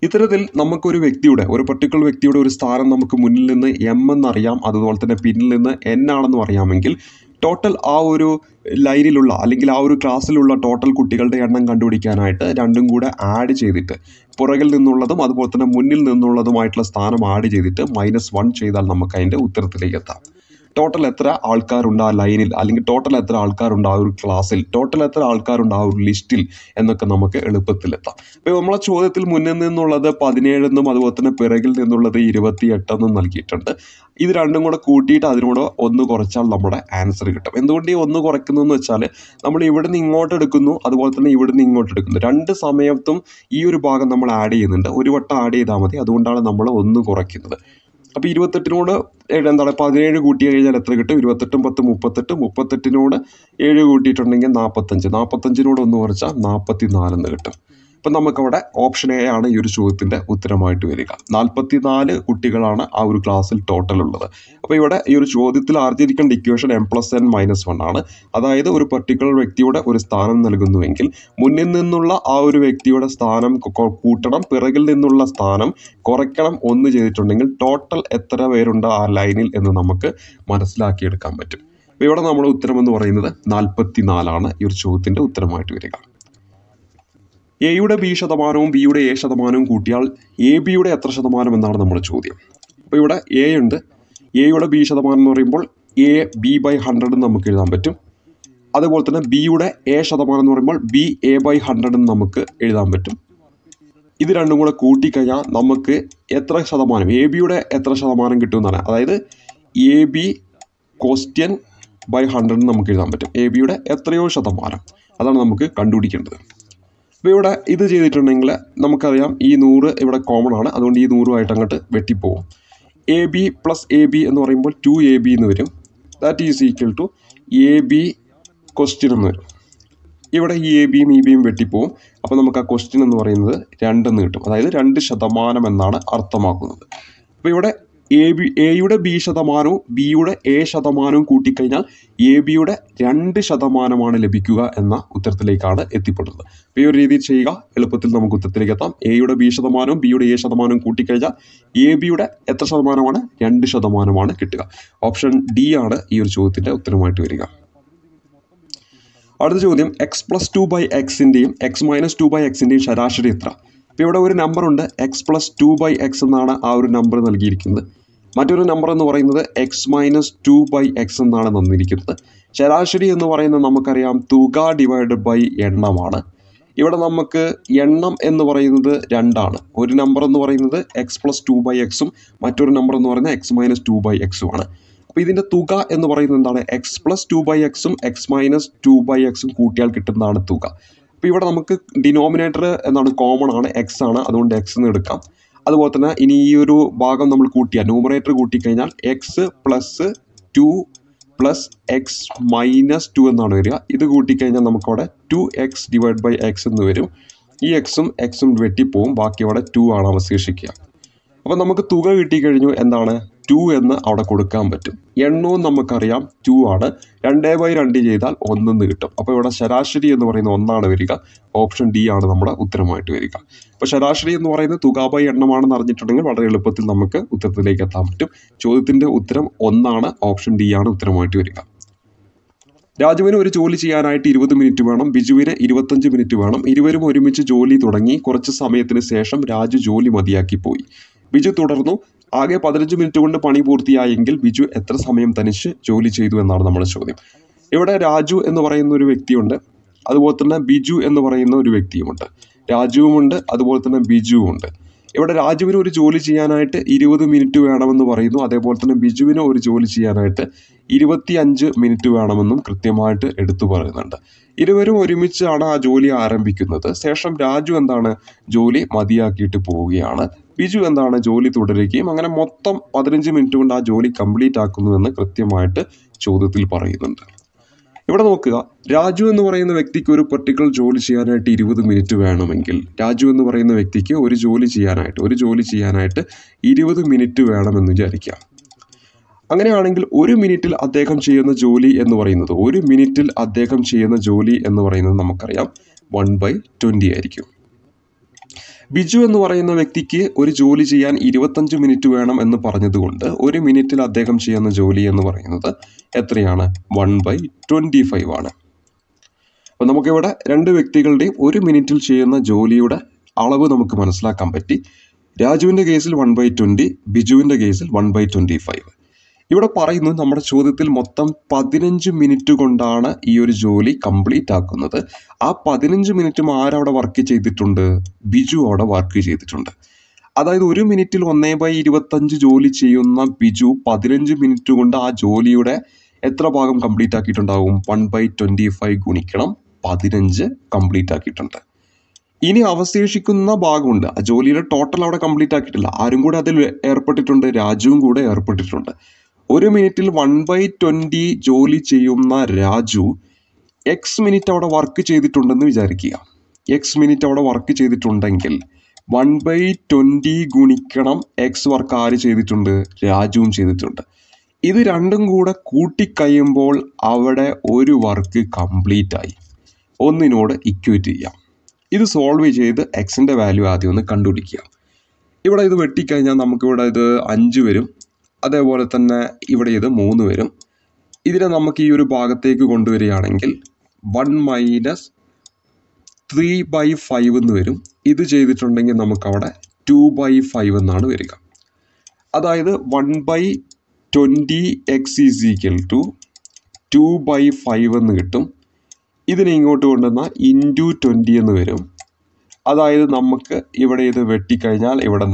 ഇത്തരത്തിൽ നമുക്കൊരു വ്യക്തിയുടെ ഒരു പർട്ടിക്കുലർ വ്യക്തിയുടെ ഒരു സ്ഥാനം നമുക്ക് മുന്നിൽ നിന്ന് എം എന്നറിയാം, അതുപോലെ തന്നെ പിന്നിൽ നിന്ന് എൻ ആണെന്നും അറിയാമെങ്കിൽ ടോട്ടൽ ആ ഒരു ലൈനിലുള്ള അല്ലെങ്കിൽ ആ ഒരു ക്ലാസ്സിലുള്ള ടോട്ടൽ കുട്ടികളുടെ എണ്ണം കണ്ടുപിടിക്കാനായിട്ട് രണ്ടും കൂടെ ആഡ് ചെയ്തിട്ട് പുറകിൽ നിന്നുള്ളതും അതുപോലെ തന്നെ മുന്നിൽ നിന്നുള്ളതുമായിട്ടുള്ള സ്ഥാനം ആഡ് ചെയ്തിട്ട് -1 ചെയ്താൽ നമുക്ക് അതിൻ്റെ ഉത്തരത്തിലേക്ക് എത്താം. ടോട്ടൽ എത്ര ആൾക്കാരുണ്ട് ആ ലൈനിൽ, അല്ലെങ്കിൽ ടോട്ടൽ എത്ര ആൾക്കാരുണ്ട് ആ ഒരു ക്ലാസ്സിൽ, ടോട്ടൽ എത്ര ആൾക്കാരുണ്ട് ആ ഒരു ലിസ്റ്റിൽ എന്നൊക്കെ നമുക്ക് എളുപ്പത്തിലെത്താം. അപ്പോൾ നമ്മളെ ചോദ്യത്തിൽ മുന്നിൽ നിന്നുള്ളത് 17 എന്നും അതുപോലെ തന്നെ പിറകിൽ നിന്നുള്ളത് 28 എന്നും നൽകിയിട്ടുണ്ട്. ഇത് രണ്ടും കൂടെ കൂട്ടിയിട്ട് അതിനോട് 1 കുറച്ചാൽ നമ്മുടെ ആൻസർ കിട്ടും. എന്തുകൊണ്ട് ഈ 1 കുറയ്ക്കുന്നതെന്ന് വെച്ചാൽ നമ്മൾ ഇവിടെ നിന്ന് ഇങ്ങോട്ട് എടുക്കുന്നു, അതുപോലെ തന്നെ ഇവിടെ നിന്ന് ഇങ്ങോട്ട് എടുക്കുന്നു. രണ്ട് സമയത്തും ഈ ഒരു ഭാഗം നമ്മൾ ആഡ് ചെയ്യുന്നുണ്ട്. ഒരു വട്ടം ആഡ് ചെയ്താൽ മതി, അതുകൊണ്ടാണ് നമ്മൾ 1 കുറയ്ക്കുന്നത്. അപ്പോൾ 28നോട് 17 കൂട്ടി കഴിഞ്ഞാൽ എത്ര കിട്ടും? 28 10 38, 38നോട് 7 കൂട്ടിയിട്ടുണ്ടെങ്കിൽ 45, 45നോട് 1 കുറച്ചാൽ 44 എന്ന് കിട്ടും. അപ്പം നമുക്കവിടെ ഓപ്ഷൻ എ ആണ് ഈ ഒരു ചോദ്യത്തിൻ്റെ ഉത്തരമായിട്ട് വരിക. 44 കുട്ടികളാണ് ആ ഒരു ക്ലാസ്സിൽ ടോട്ടൽ ഉള്ളത്. അപ്പോൾ ഇവിടെ ഈ ഒരു ചോദ്യത്തിൽ അറിഞ്ഞിരിക്കേണ്ട ഇക്വേഷൻ m+n-1 ആണ്. അതായത് ഒരു പർട്ടിക്കുലർ വ്യക്തിയുടെ ഒരു സ്ഥാനം നൽകുന്നുവെങ്കിൽ മുന്നിൽ നിന്നുള്ള ആ ഒരു വ്യക്തിയുടെ സ്ഥാനം കൂട്ടണം, പിറകിൽ നിന്നുള്ള സ്ഥാനം കുറയ്ക്കണം 1 ചെയ്തിട്ടുണ്ടെങ്കിൽ ടോട്ടൽ എത്ര പേരുണ്ട് ആ ലൈനിൽ എന്ന് നമുക്ക് മനസ്സിലാക്കിയെടുക്കാൻ പറ്റും. അപ്പോൾ ഇവിടെ നമ്മുടെ ഉത്തരം എന്ന് പറയുന്നത് 44 ആണ് ഈ ഒരു ചോദ്യത്തിൻ്റെ ഉത്തരമായിട്ട് വരിക. എയുടെ ബി ശതമാനവും ബിയുടെ എ ശതമാനവും കൂട്ടിയാൽ എ ബിയുടെ എത്ര ശതമാനം എന്നാണ് നമ്മുടെ ചോദ്യം. അപ്പോൾ ഇവിടെ എ ഉണ്ട്, എയുടെ ബി ശതമാനം എന്ന് പറയുമ്പോൾ എ b/100 എന്ന് നമുക്ക് എഴുതാൻ പറ്റും. അതുപോലെ തന്നെ ബിയുടെ എ ശതമാനം എന്ന് പറയുമ്പോൾ ബി a/100 എന്ന് നമുക്ക് എഴുതാൻ പറ്റും. ഇത് രണ്ടും കൂടെ കൂട്ടിക്കഴിഞ്ഞാൽ നമുക്ക് എത്ര ശതമാനം, എ ബിയുടെ എത്ര ശതമാനം കിട്ടുമെന്നാണ്. അതായത് എ ബി (100) നമുക്ക് എഴുതാൻ പറ്റും. എ ബിയുടെ എത്രയോ ശതമാനം, അതാണ് നമുക്ക് കണ്ടുപിടിക്കേണ്ടത്. അപ്പോൾ ഇവിടെ ഇത് ചെയ്തിട്ടുണ്ടെങ്കിൽ നമുക്കറിയാം ഈ 100 ഇവിടെ കോമൺ ആണ്, അതുകൊണ്ട് ഈ 100 അങ്ങോട്ട് വെട്ടിപ്പോവും. A B plus A B എന്ന് പറയുമ്പോൾ 2ab എന്ന് വരും. That is equal to A B question എന്ന് വരും. ഇവിടെ ഈ എ ബിയും ഇ ബിയും വെട്ടിപ്പോവും. അപ്പോൾ നമുക്ക് ആ ക്വസ്റ്റ്യൻ എന്ന് പറയുന്നത് 2 എന്ന് കിട്ടും. അതായത് 2% എന്നാണ് അർത്ഥമാക്കുന്നത്. അപ്പോൾ ഇവിടെ എയുടെ ബി ശതമാനവും ബിയുടെ എ ശതമാനവും കൂട്ടിക്കഴിഞ്ഞാൽ എ ബിയുടെ 2% ലഭിക്കുക എന്ന ഉത്തരത്തിലേക്കാണ് എത്തിപ്പെടുന്നത്. അപ്പോൾ ഈ ഒരു രീതിയിൽ ചെയ്യുക, എളുപ്പത്തിൽ നമുക്ക് ഉത്തരത്തിലേക്ക് എത്താം. എയുടെ ബി ശതമാനവും ബിയുടെ എ ശതമാനവും കൂട്ടിക്കഴിഞ്ഞാൽ എ ബിയുടെ എത്ര ശതമാനമാണ്? 2% കിട്ടുക. ഓപ്ഷൻ ഡി ആണ് ഈ ഒരു ചോദ്യത്തിൻ്റെ ഉത്തരമായിട്ട് വരിക. അടുത്ത ചോദ്യം x+2/xൻ്റെയും x-2/xൻ്റെയും ശരാശരി എത്ര? ഇപ്പോൾ ഇവിടെ ഒരു നമ്പറുണ്ട്, x+2/x എന്നാണ് ആ ഒരു നമ്പർ നൽകിയിരിക്കുന്നത്. മറ്റൊരു നമ്പർ എന്ന് പറയുന്നത് x-2/x എന്നാണ് തന്നിരിക്കുന്നത്. ശരാശരി എന്ന് പറയുന്നത് നമുക്കറിയാം തുക ഡിവൈഡഡ് ബൈ എണ്ണമാണ്. ഇവിടെ നമുക്ക് എണ്ണം എന്ന് പറയുന്നത് 2 ആണ്. ഒരു നമ്പർ എന്ന് പറയുന്നത് x+2/xഉം മറ്റൊരു നമ്പർ എന്ന് പറയുന്നത് x-2/xഉം ആണ്. അപ്പോൾ ഇതിൻ്റെ തുക എന്ന് പറയുന്നത് എന്താണ്? x+2/xഉം x-2/xഉം കൂട്ടിയാൽ കിട്ടുന്നതാണ് തുക. അപ്പോൾ ഇവിടെ നമുക്ക് ഡിനോമിനേറ്റർ എന്താണ്? കോമൺ ആണ്, x ആണ്, അതുകൊണ്ട് x എന്ന് എടുക്കാം. അതുപോലെ തന്നെ ഇനി ഈ ഒരു ഭാഗം നമ്മൾ കൂട്ടിയാൽ ന്യൂമറേറ്റർ കൂട്ടിക്കഴിഞ്ഞാൽ x+2 + x-2 എന്നാണ് വരിക. ഇത് കൂട്ടിക്കഴിഞ്ഞാൽ നമുക്കവിടെ 2x/x എന്ന് വരും. ഈ എക്സും വെട്ടിപ്പോവും, ബാക്കി അവിടെ 2 ആണ് അവശേഷിക്കുക. അപ്പോൾ നമുക്ക് തുക കിട്ടിക്കഴിഞ്ഞു. എന്താണ്? 2 എന്ന് അവിടെ കൊടുക്കാൻ പറ്റും. എണ്ണവും നമുക്കറിയാം 2 ആണ്. 2/2 ചെയ്താൽ 1 എന്ന് കിട്ടും. അപ്പോൾ ഇവിടെ ശരാശരി എന്ന് പറയുന്നത് 1 വരിക. ഓപ്ഷൻ ഡി ആണ് നമ്മുടെ ഉത്തരമായിട്ട് വരിക. അപ്പോൾ ശരാശരി എന്ന് പറയുന്നത് തുക ബൈ എണ്ണമാണെന്ന് അറിഞ്ഞിട്ടുണ്ടെങ്കിൽ വളരെ എളുപ്പത്തിൽ നമുക്ക് ഉത്തരത്തിലേക്ക് എത്താൻ പറ്റും. ചോദ്യത്തിൻ്റെ ഉത്തരം 1. ഓപ്ഷൻ ഡി ആണ് ഉത്തരമായിട്ട് വരിക. രാജുവിന് ഒരു ജോലി ചെയ്യാനായിട്ട് 20 മിനിറ്റ് വേണം, ബിജുവിന് 25 മിനിറ്റ് വേണം. ഇരുവരും ഒരുമിച്ച് ജോലി തുടങ്ങി. കുറച്ച് സമയത്തിന് ശേഷം രാജു ജോലി മതിയാക്കി പോയി. ബിജു തുടർന്നു. ആകെ 15 മിനിറ്റ് കൊണ്ട് പണി പൂർത്തിയായെങ്കിൽ ബിജു എത്ര സമയം തനിച്ച് ജോലി ചെയ്തു എന്നാണ് നമ്മുടെ ചോദ്യം. ഇവിടെ രാജു എന്ന് പറയുന്ന ഒരു വ്യക്തിയുണ്ട്, അതുപോലെ തന്നെ ബിജു എന്ന് പറയുന്ന ഒരു വ്യക്തിയുമുണ്ട്. രാജുവുമുണ്ട്, അതുപോലെ തന്നെ ബിജുവുമുണ്ട്. ഇവിടെ രാജുവിന് ഒരു ജോലി ചെയ്യാനായിട്ട് 20 മിനിറ്റ് വേണമെന്ന് പറയുന്നു. അതേപോലെ തന്നെ ബിജുവിന് ഒരു ജോലി ചെയ്യാനായിട്ട് 25 മിനിറ്റ് വേണമെന്നും കൃത്യമായിട്ട് എടുത്തു പറയുന്നുണ്ട്. ഇരുവരും ഒരുമിച്ചാണ് ആ ജോലി ആരംഭിക്കുന്നത്. ശേഷം രാജു എന്താണ്? ജോലി മതിയാക്കിയിട്ട് പോവുകയാണ്. ബിജു എന്താണ്? ജോലി തുടരുകയും അങ്ങനെ മൊത്തം 15 മിനിറ്റ് കൊണ്ട് ആ ജോലി കംപ്ലീറ്റ് ആക്കുന്നുവെന്ന് കൃത്യമായിട്ട് ചോദ്യത്തിൽ പറയുന്നുണ്ട്. ഇവിടെ നോക്കുക, രാജു എന്ന് പറയുന്ന വ്യക്തിക്ക് ഒരു പർട്ടിക്കുലർ ജോലി ചെയ്യാനായിട്ട് 20 മിനിറ്റ് വേണമെങ്കിൽ രാജു എന്ന് പറയുന്ന വ്യക്തിക്ക് ഒരു ജോലി ചെയ്യാനായിട്ട് 20 മിനിറ്റ് വേണമെന്ന് വിചാരിക്കുക. അങ്ങനെയാണെങ്കിൽ ഒരു മിനിറ്റിൽ അദ്ദേഹം ചെയ്യുന്ന ജോലി എന്ന് പറയുന്നത് നമുക്കറിയാം 1/20 ആയിരിക്കും. ബിജു എന്ന് പറയുന്ന വ്യക്തിക്ക് ഒരു ജോലി ചെയ്യാൻ 25 മിനിറ്റ് വേണം എന്ന് പറഞ്ഞതുകൊണ്ട് 1 മിനിറ്റിൽ അദ്ദേഹം ചെയ്യുന്ന ജോലി എന്ന് പറയുന്നത് എത്രയാണ്? 1/25 ആണ്. അപ്പോൾ നമുക്കിവിടെ രണ്ട് വ്യക്തികളുടെയും 1 മിനിറ്റിൽ ചെയ്യുന്ന ജോലിയുടെ അളവ് നമുക്ക് മനസ്സിലാക്കാൻ പറ്റി. രാജുവിൻ്റെ കേസിൽ 1/20, ബിജുവിൻ്റെ കേസിൽ 1/25. ഇവിടെ പറയുന്നു നമ്മുടെ ചോദ്യത്തിൽ മൊത്തം 15 മിനിറ്റ് കൊണ്ടാണ് ഈ ഒരു ജോലി കംപ്ലീറ്റ് ആക്കുന്നത്. ആ 15 മിനിറ്റും ആരവിടെ വർക്ക് ചെയ്തിട്ടുണ്ട്? ബിജു അവിടെ വർക്ക് ചെയ്തിട്ടുണ്ട്. അതായത് 1 മിനിറ്റിൽ 1/25 ജോലി ചെയ്യുന്ന ബിജു 15 മിനിറ്റ് കൊണ്ട് ആ ജോലിയുടെ എത്ര ഭാഗം കംപ്ലീറ്റ് ആക്കിയിട്ടുണ്ടാവും? 1/25 ഗുണിക്കണം 15 കംപ്ലീറ്റ് ആക്കിയിട്ടുണ്ട്. ഇനി അവശേഷിക്കുന്ന ഭാഗമുണ്ട്, ആ ജോലിയുടെ ടോട്ടൽ അവിടെ കംപ്ലീറ്റ് ആക്കിയിട്ടില്ല. ആരും കൂടെ അതിൽ ഏർപ്പെട്ടിട്ടുണ്ട്? രാജുവും കൂടെ ഏർപ്പെട്ടിട്ടുണ്ട്. 1 മിനിറ്റിൽ 1/20 ജോലി ചെയ്യുന്ന രാജു എക്സ് മിനിറ്റ് അവിടെ വർക്ക് ചെയ്തിട്ടുണ്ടെന്ന് വിചാരിക്കുക. എക്സ് മിനിറ്റ് അവിടെ വർക്ക് ചെയ്തിട്ടുണ്ടെങ്കിൽ 1/20 ഗുണിക്കണം എക്സ് വർക്ക് ആര് ചെയ്തിട്ടുണ്ട്? രാജുവും ചെയ്തിട്ടുണ്ട്. ഇത് രണ്ടും കൂടെ കൂട്ടിക്കഴിയുമ്പോൾ അവിടെ ഒരു വർക്ക് കംപ്ലീറ്റ് ആയി. ഒന്നിനോട് ഇക്വേറ്റ് ചെയ്യാം. ഇത് സോൾവ് ചെയ്ത് എക്സിൻ്റെ വാല്യൂ ആദ്യം ഒന്ന് കണ്ടുപിടിക്കുക. ഇവിടെ ഇത് വെട്ടിക്കഴിഞ്ഞാൽ നമുക്കിവിടെ ഇത് 5 വരും. അതേപോലെ തന്നെ ഇവിടെ ഇത് 3 വരും. ഇതിനെ നമുക്ക് ഈ ഒരു ഭാഗത്തേക്ക് കൊണ്ടുവരികയാണെങ്കിൽ 1 - 3/5 എന്ന് വരും. ഇത് ചെയ്തിട്ടുണ്ടെങ്കിൽ നമുക്കവിടെ 2/5 എന്നാണ് വരിക. അതായത് 1/20x = 2/5 എന്ന് കിട്ടും. ഇതിനെ ഇങ്ങോട്ട് കൊണ്ടുവന്നാൽ ഇൻറ്റു 20 എന്ന് വരും. അതായത് നമുക്ക് ഇവിടെ ഇത് വെട്ടിക്കഴിഞ്ഞാൽ ഇവിടെ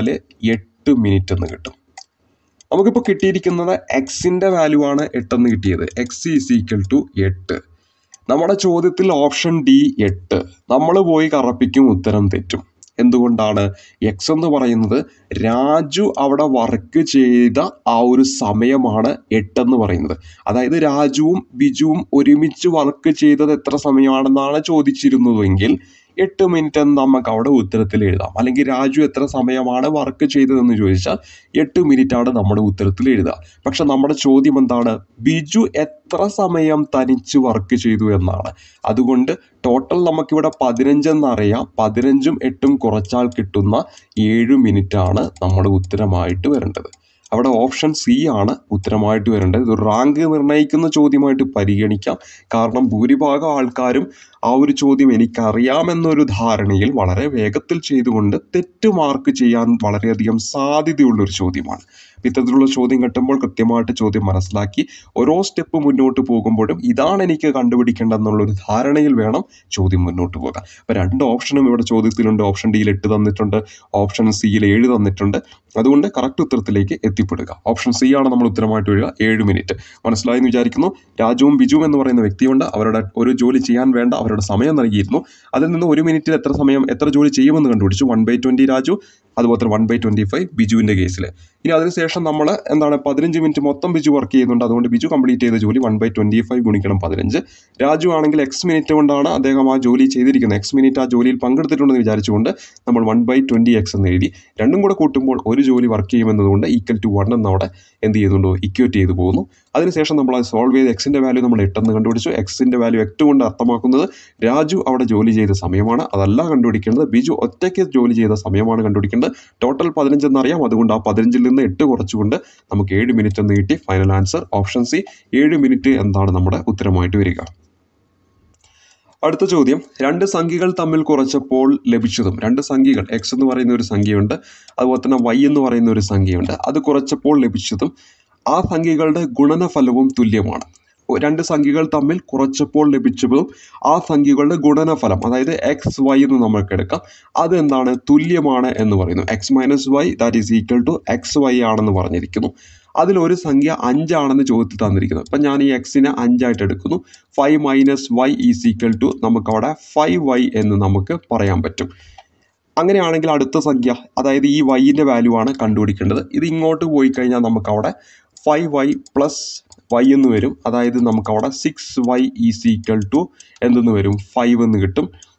8 മിനിറ്റ് എന്ന് കിട്ടും. നമുക്കിപ്പോൾ കിട്ടിയിരിക്കുന്നത് എക്സിൻ്റെ വാല്യൂ ആണ് 8 എന്ന് കിട്ടിയത്. x = 8. നമ്മുടെ ചോദ്യത്തിൽ ഓപ്ഷൻ ഡി 8. നമ്മൾ പോയി കറപ്പിക്കും, ഉത്തരം തെറ്റും. എന്തുകൊണ്ടാണ്? എക്സ് എന്ന് പറയുന്നത് രാജു അവിടെ വർക്ക് ചെയ്ത ആ ഒരു സമയമാണ് 8 എന്ന് പറയുന്നത്. അതായത് രാജുവും ബിജുവും ഒരുമിച്ച് വർക്ക് ചെയ്തത് എത്ര സമയമാണെന്നാണ് ചോദിച്ചിരുന്നതെങ്കിൽ 8 മിനിറ്റ് എന്ന് നമുക്ക് അവിടെ ഉത്തരത്തിൽ എഴുതാം. അല്ലെങ്കിൽ രാജു എത്ര സമയമാണ് വർക്ക് ചെയ്തതെന്ന് ചോദിച്ചാൽ 8 മിനിറ്റാണ് നമ്മുടെ ഉത്തരത്തിൽ എഴുതുക. പക്ഷെ നമ്മുടെ ചോദ്യം എന്താണ്? ബിജു എത്ര സമയം തനിച്ച് വർക്ക് ചെയ്തു എന്നാണ്. അതുകൊണ്ട് ടോട്ടൽ നമുക്കിവിടെ 15 എന്നറിയാം. 15ഉം 8ഉം കുറച്ചാൽ കിട്ടുന്ന 7 മിനിറ്റാണ് നമ്മുടെ ഉത്തരമായിട്ട് വരേണ്ടത്. അവിടെ ഓപ്ഷൻ സി ആണ് ഉത്തരമായിട്ട് വരേണ്ടത്. ഇത് റാങ്ക് നിർണ്ണയിക്കുന്ന ചോദ്യമായിട്ട് പരിഗണിക്കാം. കാരണം ഭൂരിഭാഗം ആൾക്കാരും ആ ഒരു ചോദ്യം എനിക്കറിയാമെന്നൊരു ധാരണയിൽ വളരെ വേഗത്തിൽ ചെയ്തുകൊണ്ട് തെറ്റ് മാർക്ക് ചെയ്യാൻ വളരെയധികം സാധ്യതയുള്ളൊരു ചോദ്യമാണ്. ഇത്തരത്തിലുള്ള ചോദ്യം കിട്ടുമ്പോൾ കൃത്യമായിട്ട് ചോദ്യം മനസ്സിലാക്കി ഓരോ സ്റ്റെപ്പ് മുന്നോട്ട് പോകുമ്പോഴും ഇതാണ് എനിക്ക് കണ്ടുപിടിക്കേണ്ടതെന്നുള്ളൊരു ധാരണയിൽ വേണം ചോദ്യം മുന്നോട്ട് പോകാൻ. അപ്പോൾ 2 ഓപ്ഷനും ഇവിടെ ചോദ്യത്തിലുണ്ട്. ഓപ്ഷൻ ഡിയിൽ 8 തന്നിട്ടുണ്ട്, ഓപ്ഷൻ സിയിൽ 7 തന്നിട്ടുണ്ട്. അതുകൊണ്ട് കറക്റ്റ് ഉത്തരത്തിലേക്ക് എത്തിപ്പെടുക. ഓപ്ഷൻ സി ആണ് നമ്മൾ ഉത്തരമായിട്ട് വരിക. 7 മിനിറ്റ് മനസ്സിലായെന്ന് വിചാരിക്കുന്നു. രാജുവും ബിജുവും എന്ന് പറയുന്ന വ്യക്തിയുണ്ട്. അവരുടെ ഒരു ജോലി ചെയ്യാൻ വേണ്ട അവരുടെ സമയം നൽകിയിരുന്നു. അതിൽ നിന്ന് 1 മിനിറ്റിൽ എത്ര ജോലി ചെയ്യുമെന്ന് കണ്ടുപിടിച്ചു. 1/20 രാജു, അതുപോലെ 1/25 ബിജുവിൻ്റെ കേസിൽ. ഇനി അതിനുശേഷം നമ്മൾ 15 മിനിറ്റ് മൊത്തം ബിജു വർക്ക് ചെയ്യുന്നുണ്ട്. അതുകൊണ്ട് ബിജു കംപ്ലീറ്റ് ചെയ്ത ജോലി 1/25 ഗുണിക്കണം 15. രാജു ആണെങ്കിൽ എക്സ് മിനിറ്റ് കൊണ്ടാണ് അദ്ദേഹം ആ ജോലി ചെയ്തിരിക്കുന്നത്. എക്സ് മിനിറ്റ് ആ ജോലിയിൽ പങ്കെടുത്തിട്ടുണ്ടെന്ന് വിചാരിച്ചുകൊണ്ട് നമ്മൾ 1/20x എന്ന് എഴുതി. രണ്ടും കൂടെ കൂട്ടുമ്പോൾ ഒരു ജോലി വർക്ക് ചെയ്യുമെന്നതുകൊണ്ട് =1 എന്നവിടെ എന്ത് ചെയ്യുന്നുണ്ടോ? ഇക്വേറ്റ് ചെയ്ത് പോകുന്നു. അതിനുശേഷം നമ്മൾ അത് സോൾവ് ചെയ്ത് എക്സിൻ്റെ വാല്യൂ നമ്മൾ 8 എന്ന് കണ്ടുപിടിച്ചു. എക്സിൻ്റെ വാല്യൂ 8 കൊണ്ട് അർത്ഥമാക്കുന്നത് രാജു അവിടെ ജോലി ചെയ്ത സമയമാണ്. അതല്ല കണ്ടുപിടിക്കേണ്ടത്, ബിജു ഒറ്റയ്ക്ക് ജോലി ചെയ്ത സമയമാണ് കണ്ടുപിടിക്കേണ്ടത്. ടോട്ടൽ 15 എന്നറിയാം. അതുകൊണ്ട് ആ 15ൽ നിന്ന് 8 കുറച്ചുകൊണ്ട് നമുക്ക് 7 മിനിറ്റ് എന്ന് കിട്ടി. Final answer option C 7 minute എന്താണ് നമ്മുടെ ഉത്തരമായിട്ട് വരിക. അടുത്ത ചോദ്യം, 2 സംഖ്യകൾ തമ്മിൽ കുറച്ചപ്പോൾ ലഭിച്ചതും. 2 സംഖ്യകൾ എക്സ് എന്ന് പറയുന്ന ഒരു സംഖ്യയുണ്ട്, അതുപോലെ തന്നെ വൈ എന്ന് പറയുന്ന ഒരു സംഖ്യയുണ്ട്. അത് കുറച്ചപ്പോൾ ലഭിച്ചതും ആ സംഖ്യകളുടെ ഗുണനഫലവും തുല്യമാണ്. 2 സംഖ്യകൾ തമ്മിൽ കുറച്ചപ്പോൾ ലഭിച്ചതും ആ സംഖ്യകളുടെ ഗുണനഫലം, അതായത് എക്സ് വൈ എന്ന് നമുക്ക് എടുക്കാം, അതെന്താണ്? തുല്യമാണ് എന്ന് പറയുന്നു. x - y = xy ആണെന്ന് പറഞ്ഞിരിക്കുന്നു. അതിലൊരു സംഖ്യ 5 ആണെന്ന് ചോദ്യത്തിൽ തന്നിരിക്കുന്നത്. അപ്പം ഞാൻ ഈ എക്സിനെ 5 ആയിട്ട് എടുക്കുന്നു. 5 - y = നമുക്കവിടെ 5y എന്ന് നമുക്ക് പറയാൻ പറ്റും. അങ്ങനെയാണെങ്കിൽ അടുത്ത സംഖ്യ, അതായത് ഈ വൈൻ്റെ വാല്യൂ ആണ് കണ്ടുപിടിക്കേണ്ടത്. ഇത് ഇങ്ങോട്ട് പോയി കഴിഞ്ഞാൽ നമുക്കവിടെ 5y + y എന്ന് വരും. അതായത് നമുക്കവിടെ 6y = എന്തെന്ന് വരും? 5 എന്ന് കിട്ടും.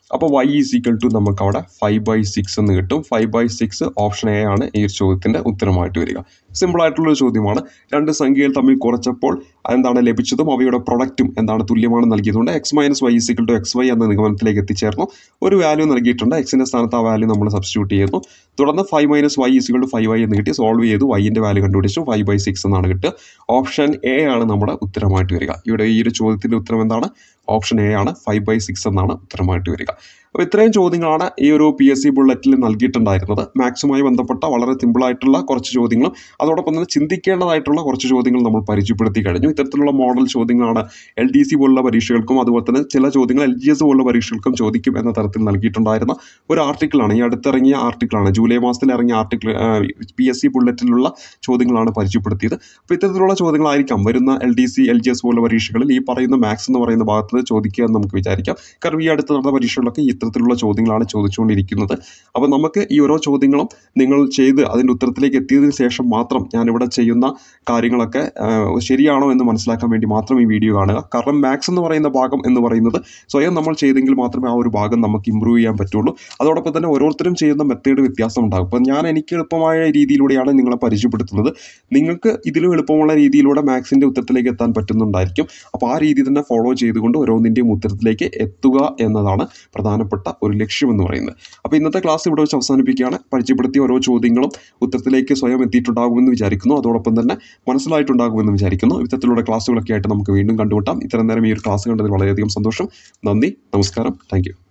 അപ്പോൾ y ഈസ് ഈക്വൽ ടു നമുക്ക് അവിടെ 5/6 എന്ന് കിട്ടും. 5/6 ഓപ്ഷൻ എ ആണ് ഈ ഒരു ചോദ്യത്തിൻ്റെ ഉത്തരമായിട്ട് വരിക. സിമ്പിളായിട്ടുള്ളൊരു ചോദ്യമാണ്. രണ്ട് സംഖ്യകൾ തമ്മിൽ കുറച്ചപ്പോൾ എന്താണ് ലഭിച്ചതും അവയുടെ പ്രൊഡക്റ്റും എന്താണ് തുല്യമാണ് നൽകിയതുകൊണ്ട് x - y is equal to xy എന്ന നിഗമനത്തിലേക്ക് എത്തിച്ചേർന്നു. ഒരു വാല്യൂ നൽകിയിട്ടുണ്ട്. എക്സിൻ്റെ സ്ഥാനത്ത് ആ വാല്യൂ നമ്മൾ സബ്സ്റ്റിറ്റ്യൂട്ട് ചെയ്യുന്നു. തുടർന്ന് 5 - y is equal to 5y എന്ന് കിട്ടി. സോൾവ് ചെയ്തു വൈൻ്റെ വാല്യൂ കണ്ടുപിടിച്ചു. 5/6 എന്നാണ് കിട്ടുക. ഓപ്ഷൻ എ ആണ് നമ്മുടെ ഉത്തരമായിട്ട് വരിക. ഇവിടെ ഈ ഒരു ചോദ്യത്തിൻ്റെ ഉത്തരം എന്താണ്? ഓപ്ഷൻ എ ആണ്. 5/6 എന്നാണ് ഉത്തരമായിട്ട് വരിക. അപ്പോൾ ഇത്രയും ചോദ്യങ്ങളാണ് ഈ ഒരു PSC ബുള്ളറ്റിൽ നൽകിയിട്ടുണ്ടായിരുന്നത്. മാത്സുമായി ബന്ധപ്പെട്ട വളരെ സിമ്പിളായിട്ടുള്ള കുറച്ച് ചോദ്യങ്ങളും അതോടൊപ്പം തന്നെ ചിന്തിക്കേണ്ടതായിട്ടുള്ള കുറച്ച് ചോദ്യങ്ങൾ നമ്മൾ പരിചയപ്പെടുത്തി കഴിഞ്ഞു. ഇത്തരത്തിലുള്ള മോഡൽ ചോദ്യങ്ങളാണ് LDC പോലുള്ള പരീക്ഷകൾക്കും അതുപോലെ തന്നെ ചില ചോദ്യങ്ങൾ LGS പോലുള്ള പരീക്ഷകൾക്കും ചോദിക്കും എന്ന തരത്തിൽ നൽകിയിട്ടുണ്ടായിരുന്ന ഒരു ആർട്ടിക്കിളാണ്. ഈ അടുത്തിറങ്ങിയ ആർട്ടിക്കിളാണ്. ജൂലൈ മാസത്തിൽ ഇറങ്ങിയ ആർട്ടിക്കിൾ PSC ബുള്ളറ്റിലുള്ള ചോദ്യങ്ങളാണ് പരിചയപ്പെടുത്തിയത്. അപ്പോൾ ഇത്തരത്തിലുള്ള ചോദ്യങ്ങളായിരിക്കാം വരുന്ന LDC LGS പോലുള്ള പരീക്ഷകളിൽ ഈ പറയുന്ന മാത്സ് എന്ന് പറയുന്ന ഭാഗത്ത് ചോദിക്കുക എന്ന് നമുക്ക് വിചാരിക്കാം. കാരണം ഈ അടുത്ത് നടന്ന പരീക്ഷകളിലൊക്കെ ഇത്തരത്തിലുള്ള ചോദ്യങ്ങളാണ് ചോദിച്ചുകൊണ്ടിരിക്കുന്നത്. അപ്പോൾ നമുക്ക് ഈ ഓരോ ചോദ്യങ്ങളും നിങ്ങൾ ചെയ്ത് അതിൻ്റെ ഉത്തരത്തിലേക്ക് എത്തിയതിനു ശേഷം മാത്രം ഞാനിവിടെ ചെയ്യുന്ന കാര്യങ്ങളൊക്കെ ശരിയാണോ എന്ന് മനസ്സിലാക്കാൻ വേണ്ടി മാത്രം ഈ വീഡിയോ കാണുക. കാരണം മാത്സ് എന്ന് പറയുന്ന ഭാഗം എന്ന് പറയുന്നത് സ്വയം നമ്മൾ ചെയ്തെങ്കിൽ മാത്രമേ ആ ഒരു ഭാഗം നമുക്ക് ഇമ്പ്രൂവ് ചെയ്യാൻ പറ്റുള്ളൂ. അതോടൊപ്പം തന്നെ ഓരോരുത്തരും ചെയ്യുന്ന മെത്തേഡ് വ്യത്യാസം ഉണ്ടാകും. അപ്പോൾ ഞാൻ എനിക്ക് എളുപ്പമായ രീതിയിലൂടെയാണ് നിങ്ങളെ പരിചയപ്പെടുത്തുന്നത്. നിങ്ങൾക്ക് ഇതിലും എളുപ്പമുള്ള രീതിയിലൂടെ മാത്സിൻ്റെ ഉത്തരത്തിലേക്ക് എത്താൻ പറ്റുന്നുണ്ടായിരിക്കും. അപ്പോൾ ആ രീതി തന്നെ ഫോളോ ചെയ്തുകൊണ്ട് ഓരോന്നിൻ്റെയും ഉത്തരത്തിലേക്ക് എത്തുക എന്നതാണ് പ്രധാനപ്പെട്ട ഒരു ലക്ഷ്യം എന്ന് പറയുന്നത്. അപ്പോൾ ഇന്നത്തെ ക്ലാസ് ഇവിടെ വെച്ച് അവസാനിപ്പിക്കുകയാണ്. പരിചയപ്പെടുത്തിയ ഓരോ ചോദ്യങ്ങളും ഉത്തരത്തിലേക്ക് സ്വയം എത്തിയിട്ടുണ്ടാകുമെന്ന് വിചാരിക്കുന്നു. അതോടൊപ്പം തന്നെ മനസ്സിലായിട്ടുണ്ടാകുമെന്ന് വിചാരിക്കുന്നു. ഇത്തരത്തിലുള്ള ക്ലാസ്സുകളൊക്കെ ആയിട്ട് നമുക്ക് വീണ്ടും കണ്ടുമുട്ടാം. ഇത്രയും നേരം ഈ ഒരു ക്ലാസ് കണ്ടതിൽ വളരെയധികം സന്തോഷം. നന്ദി, നമസ്കാരം, താങ്ക് യു.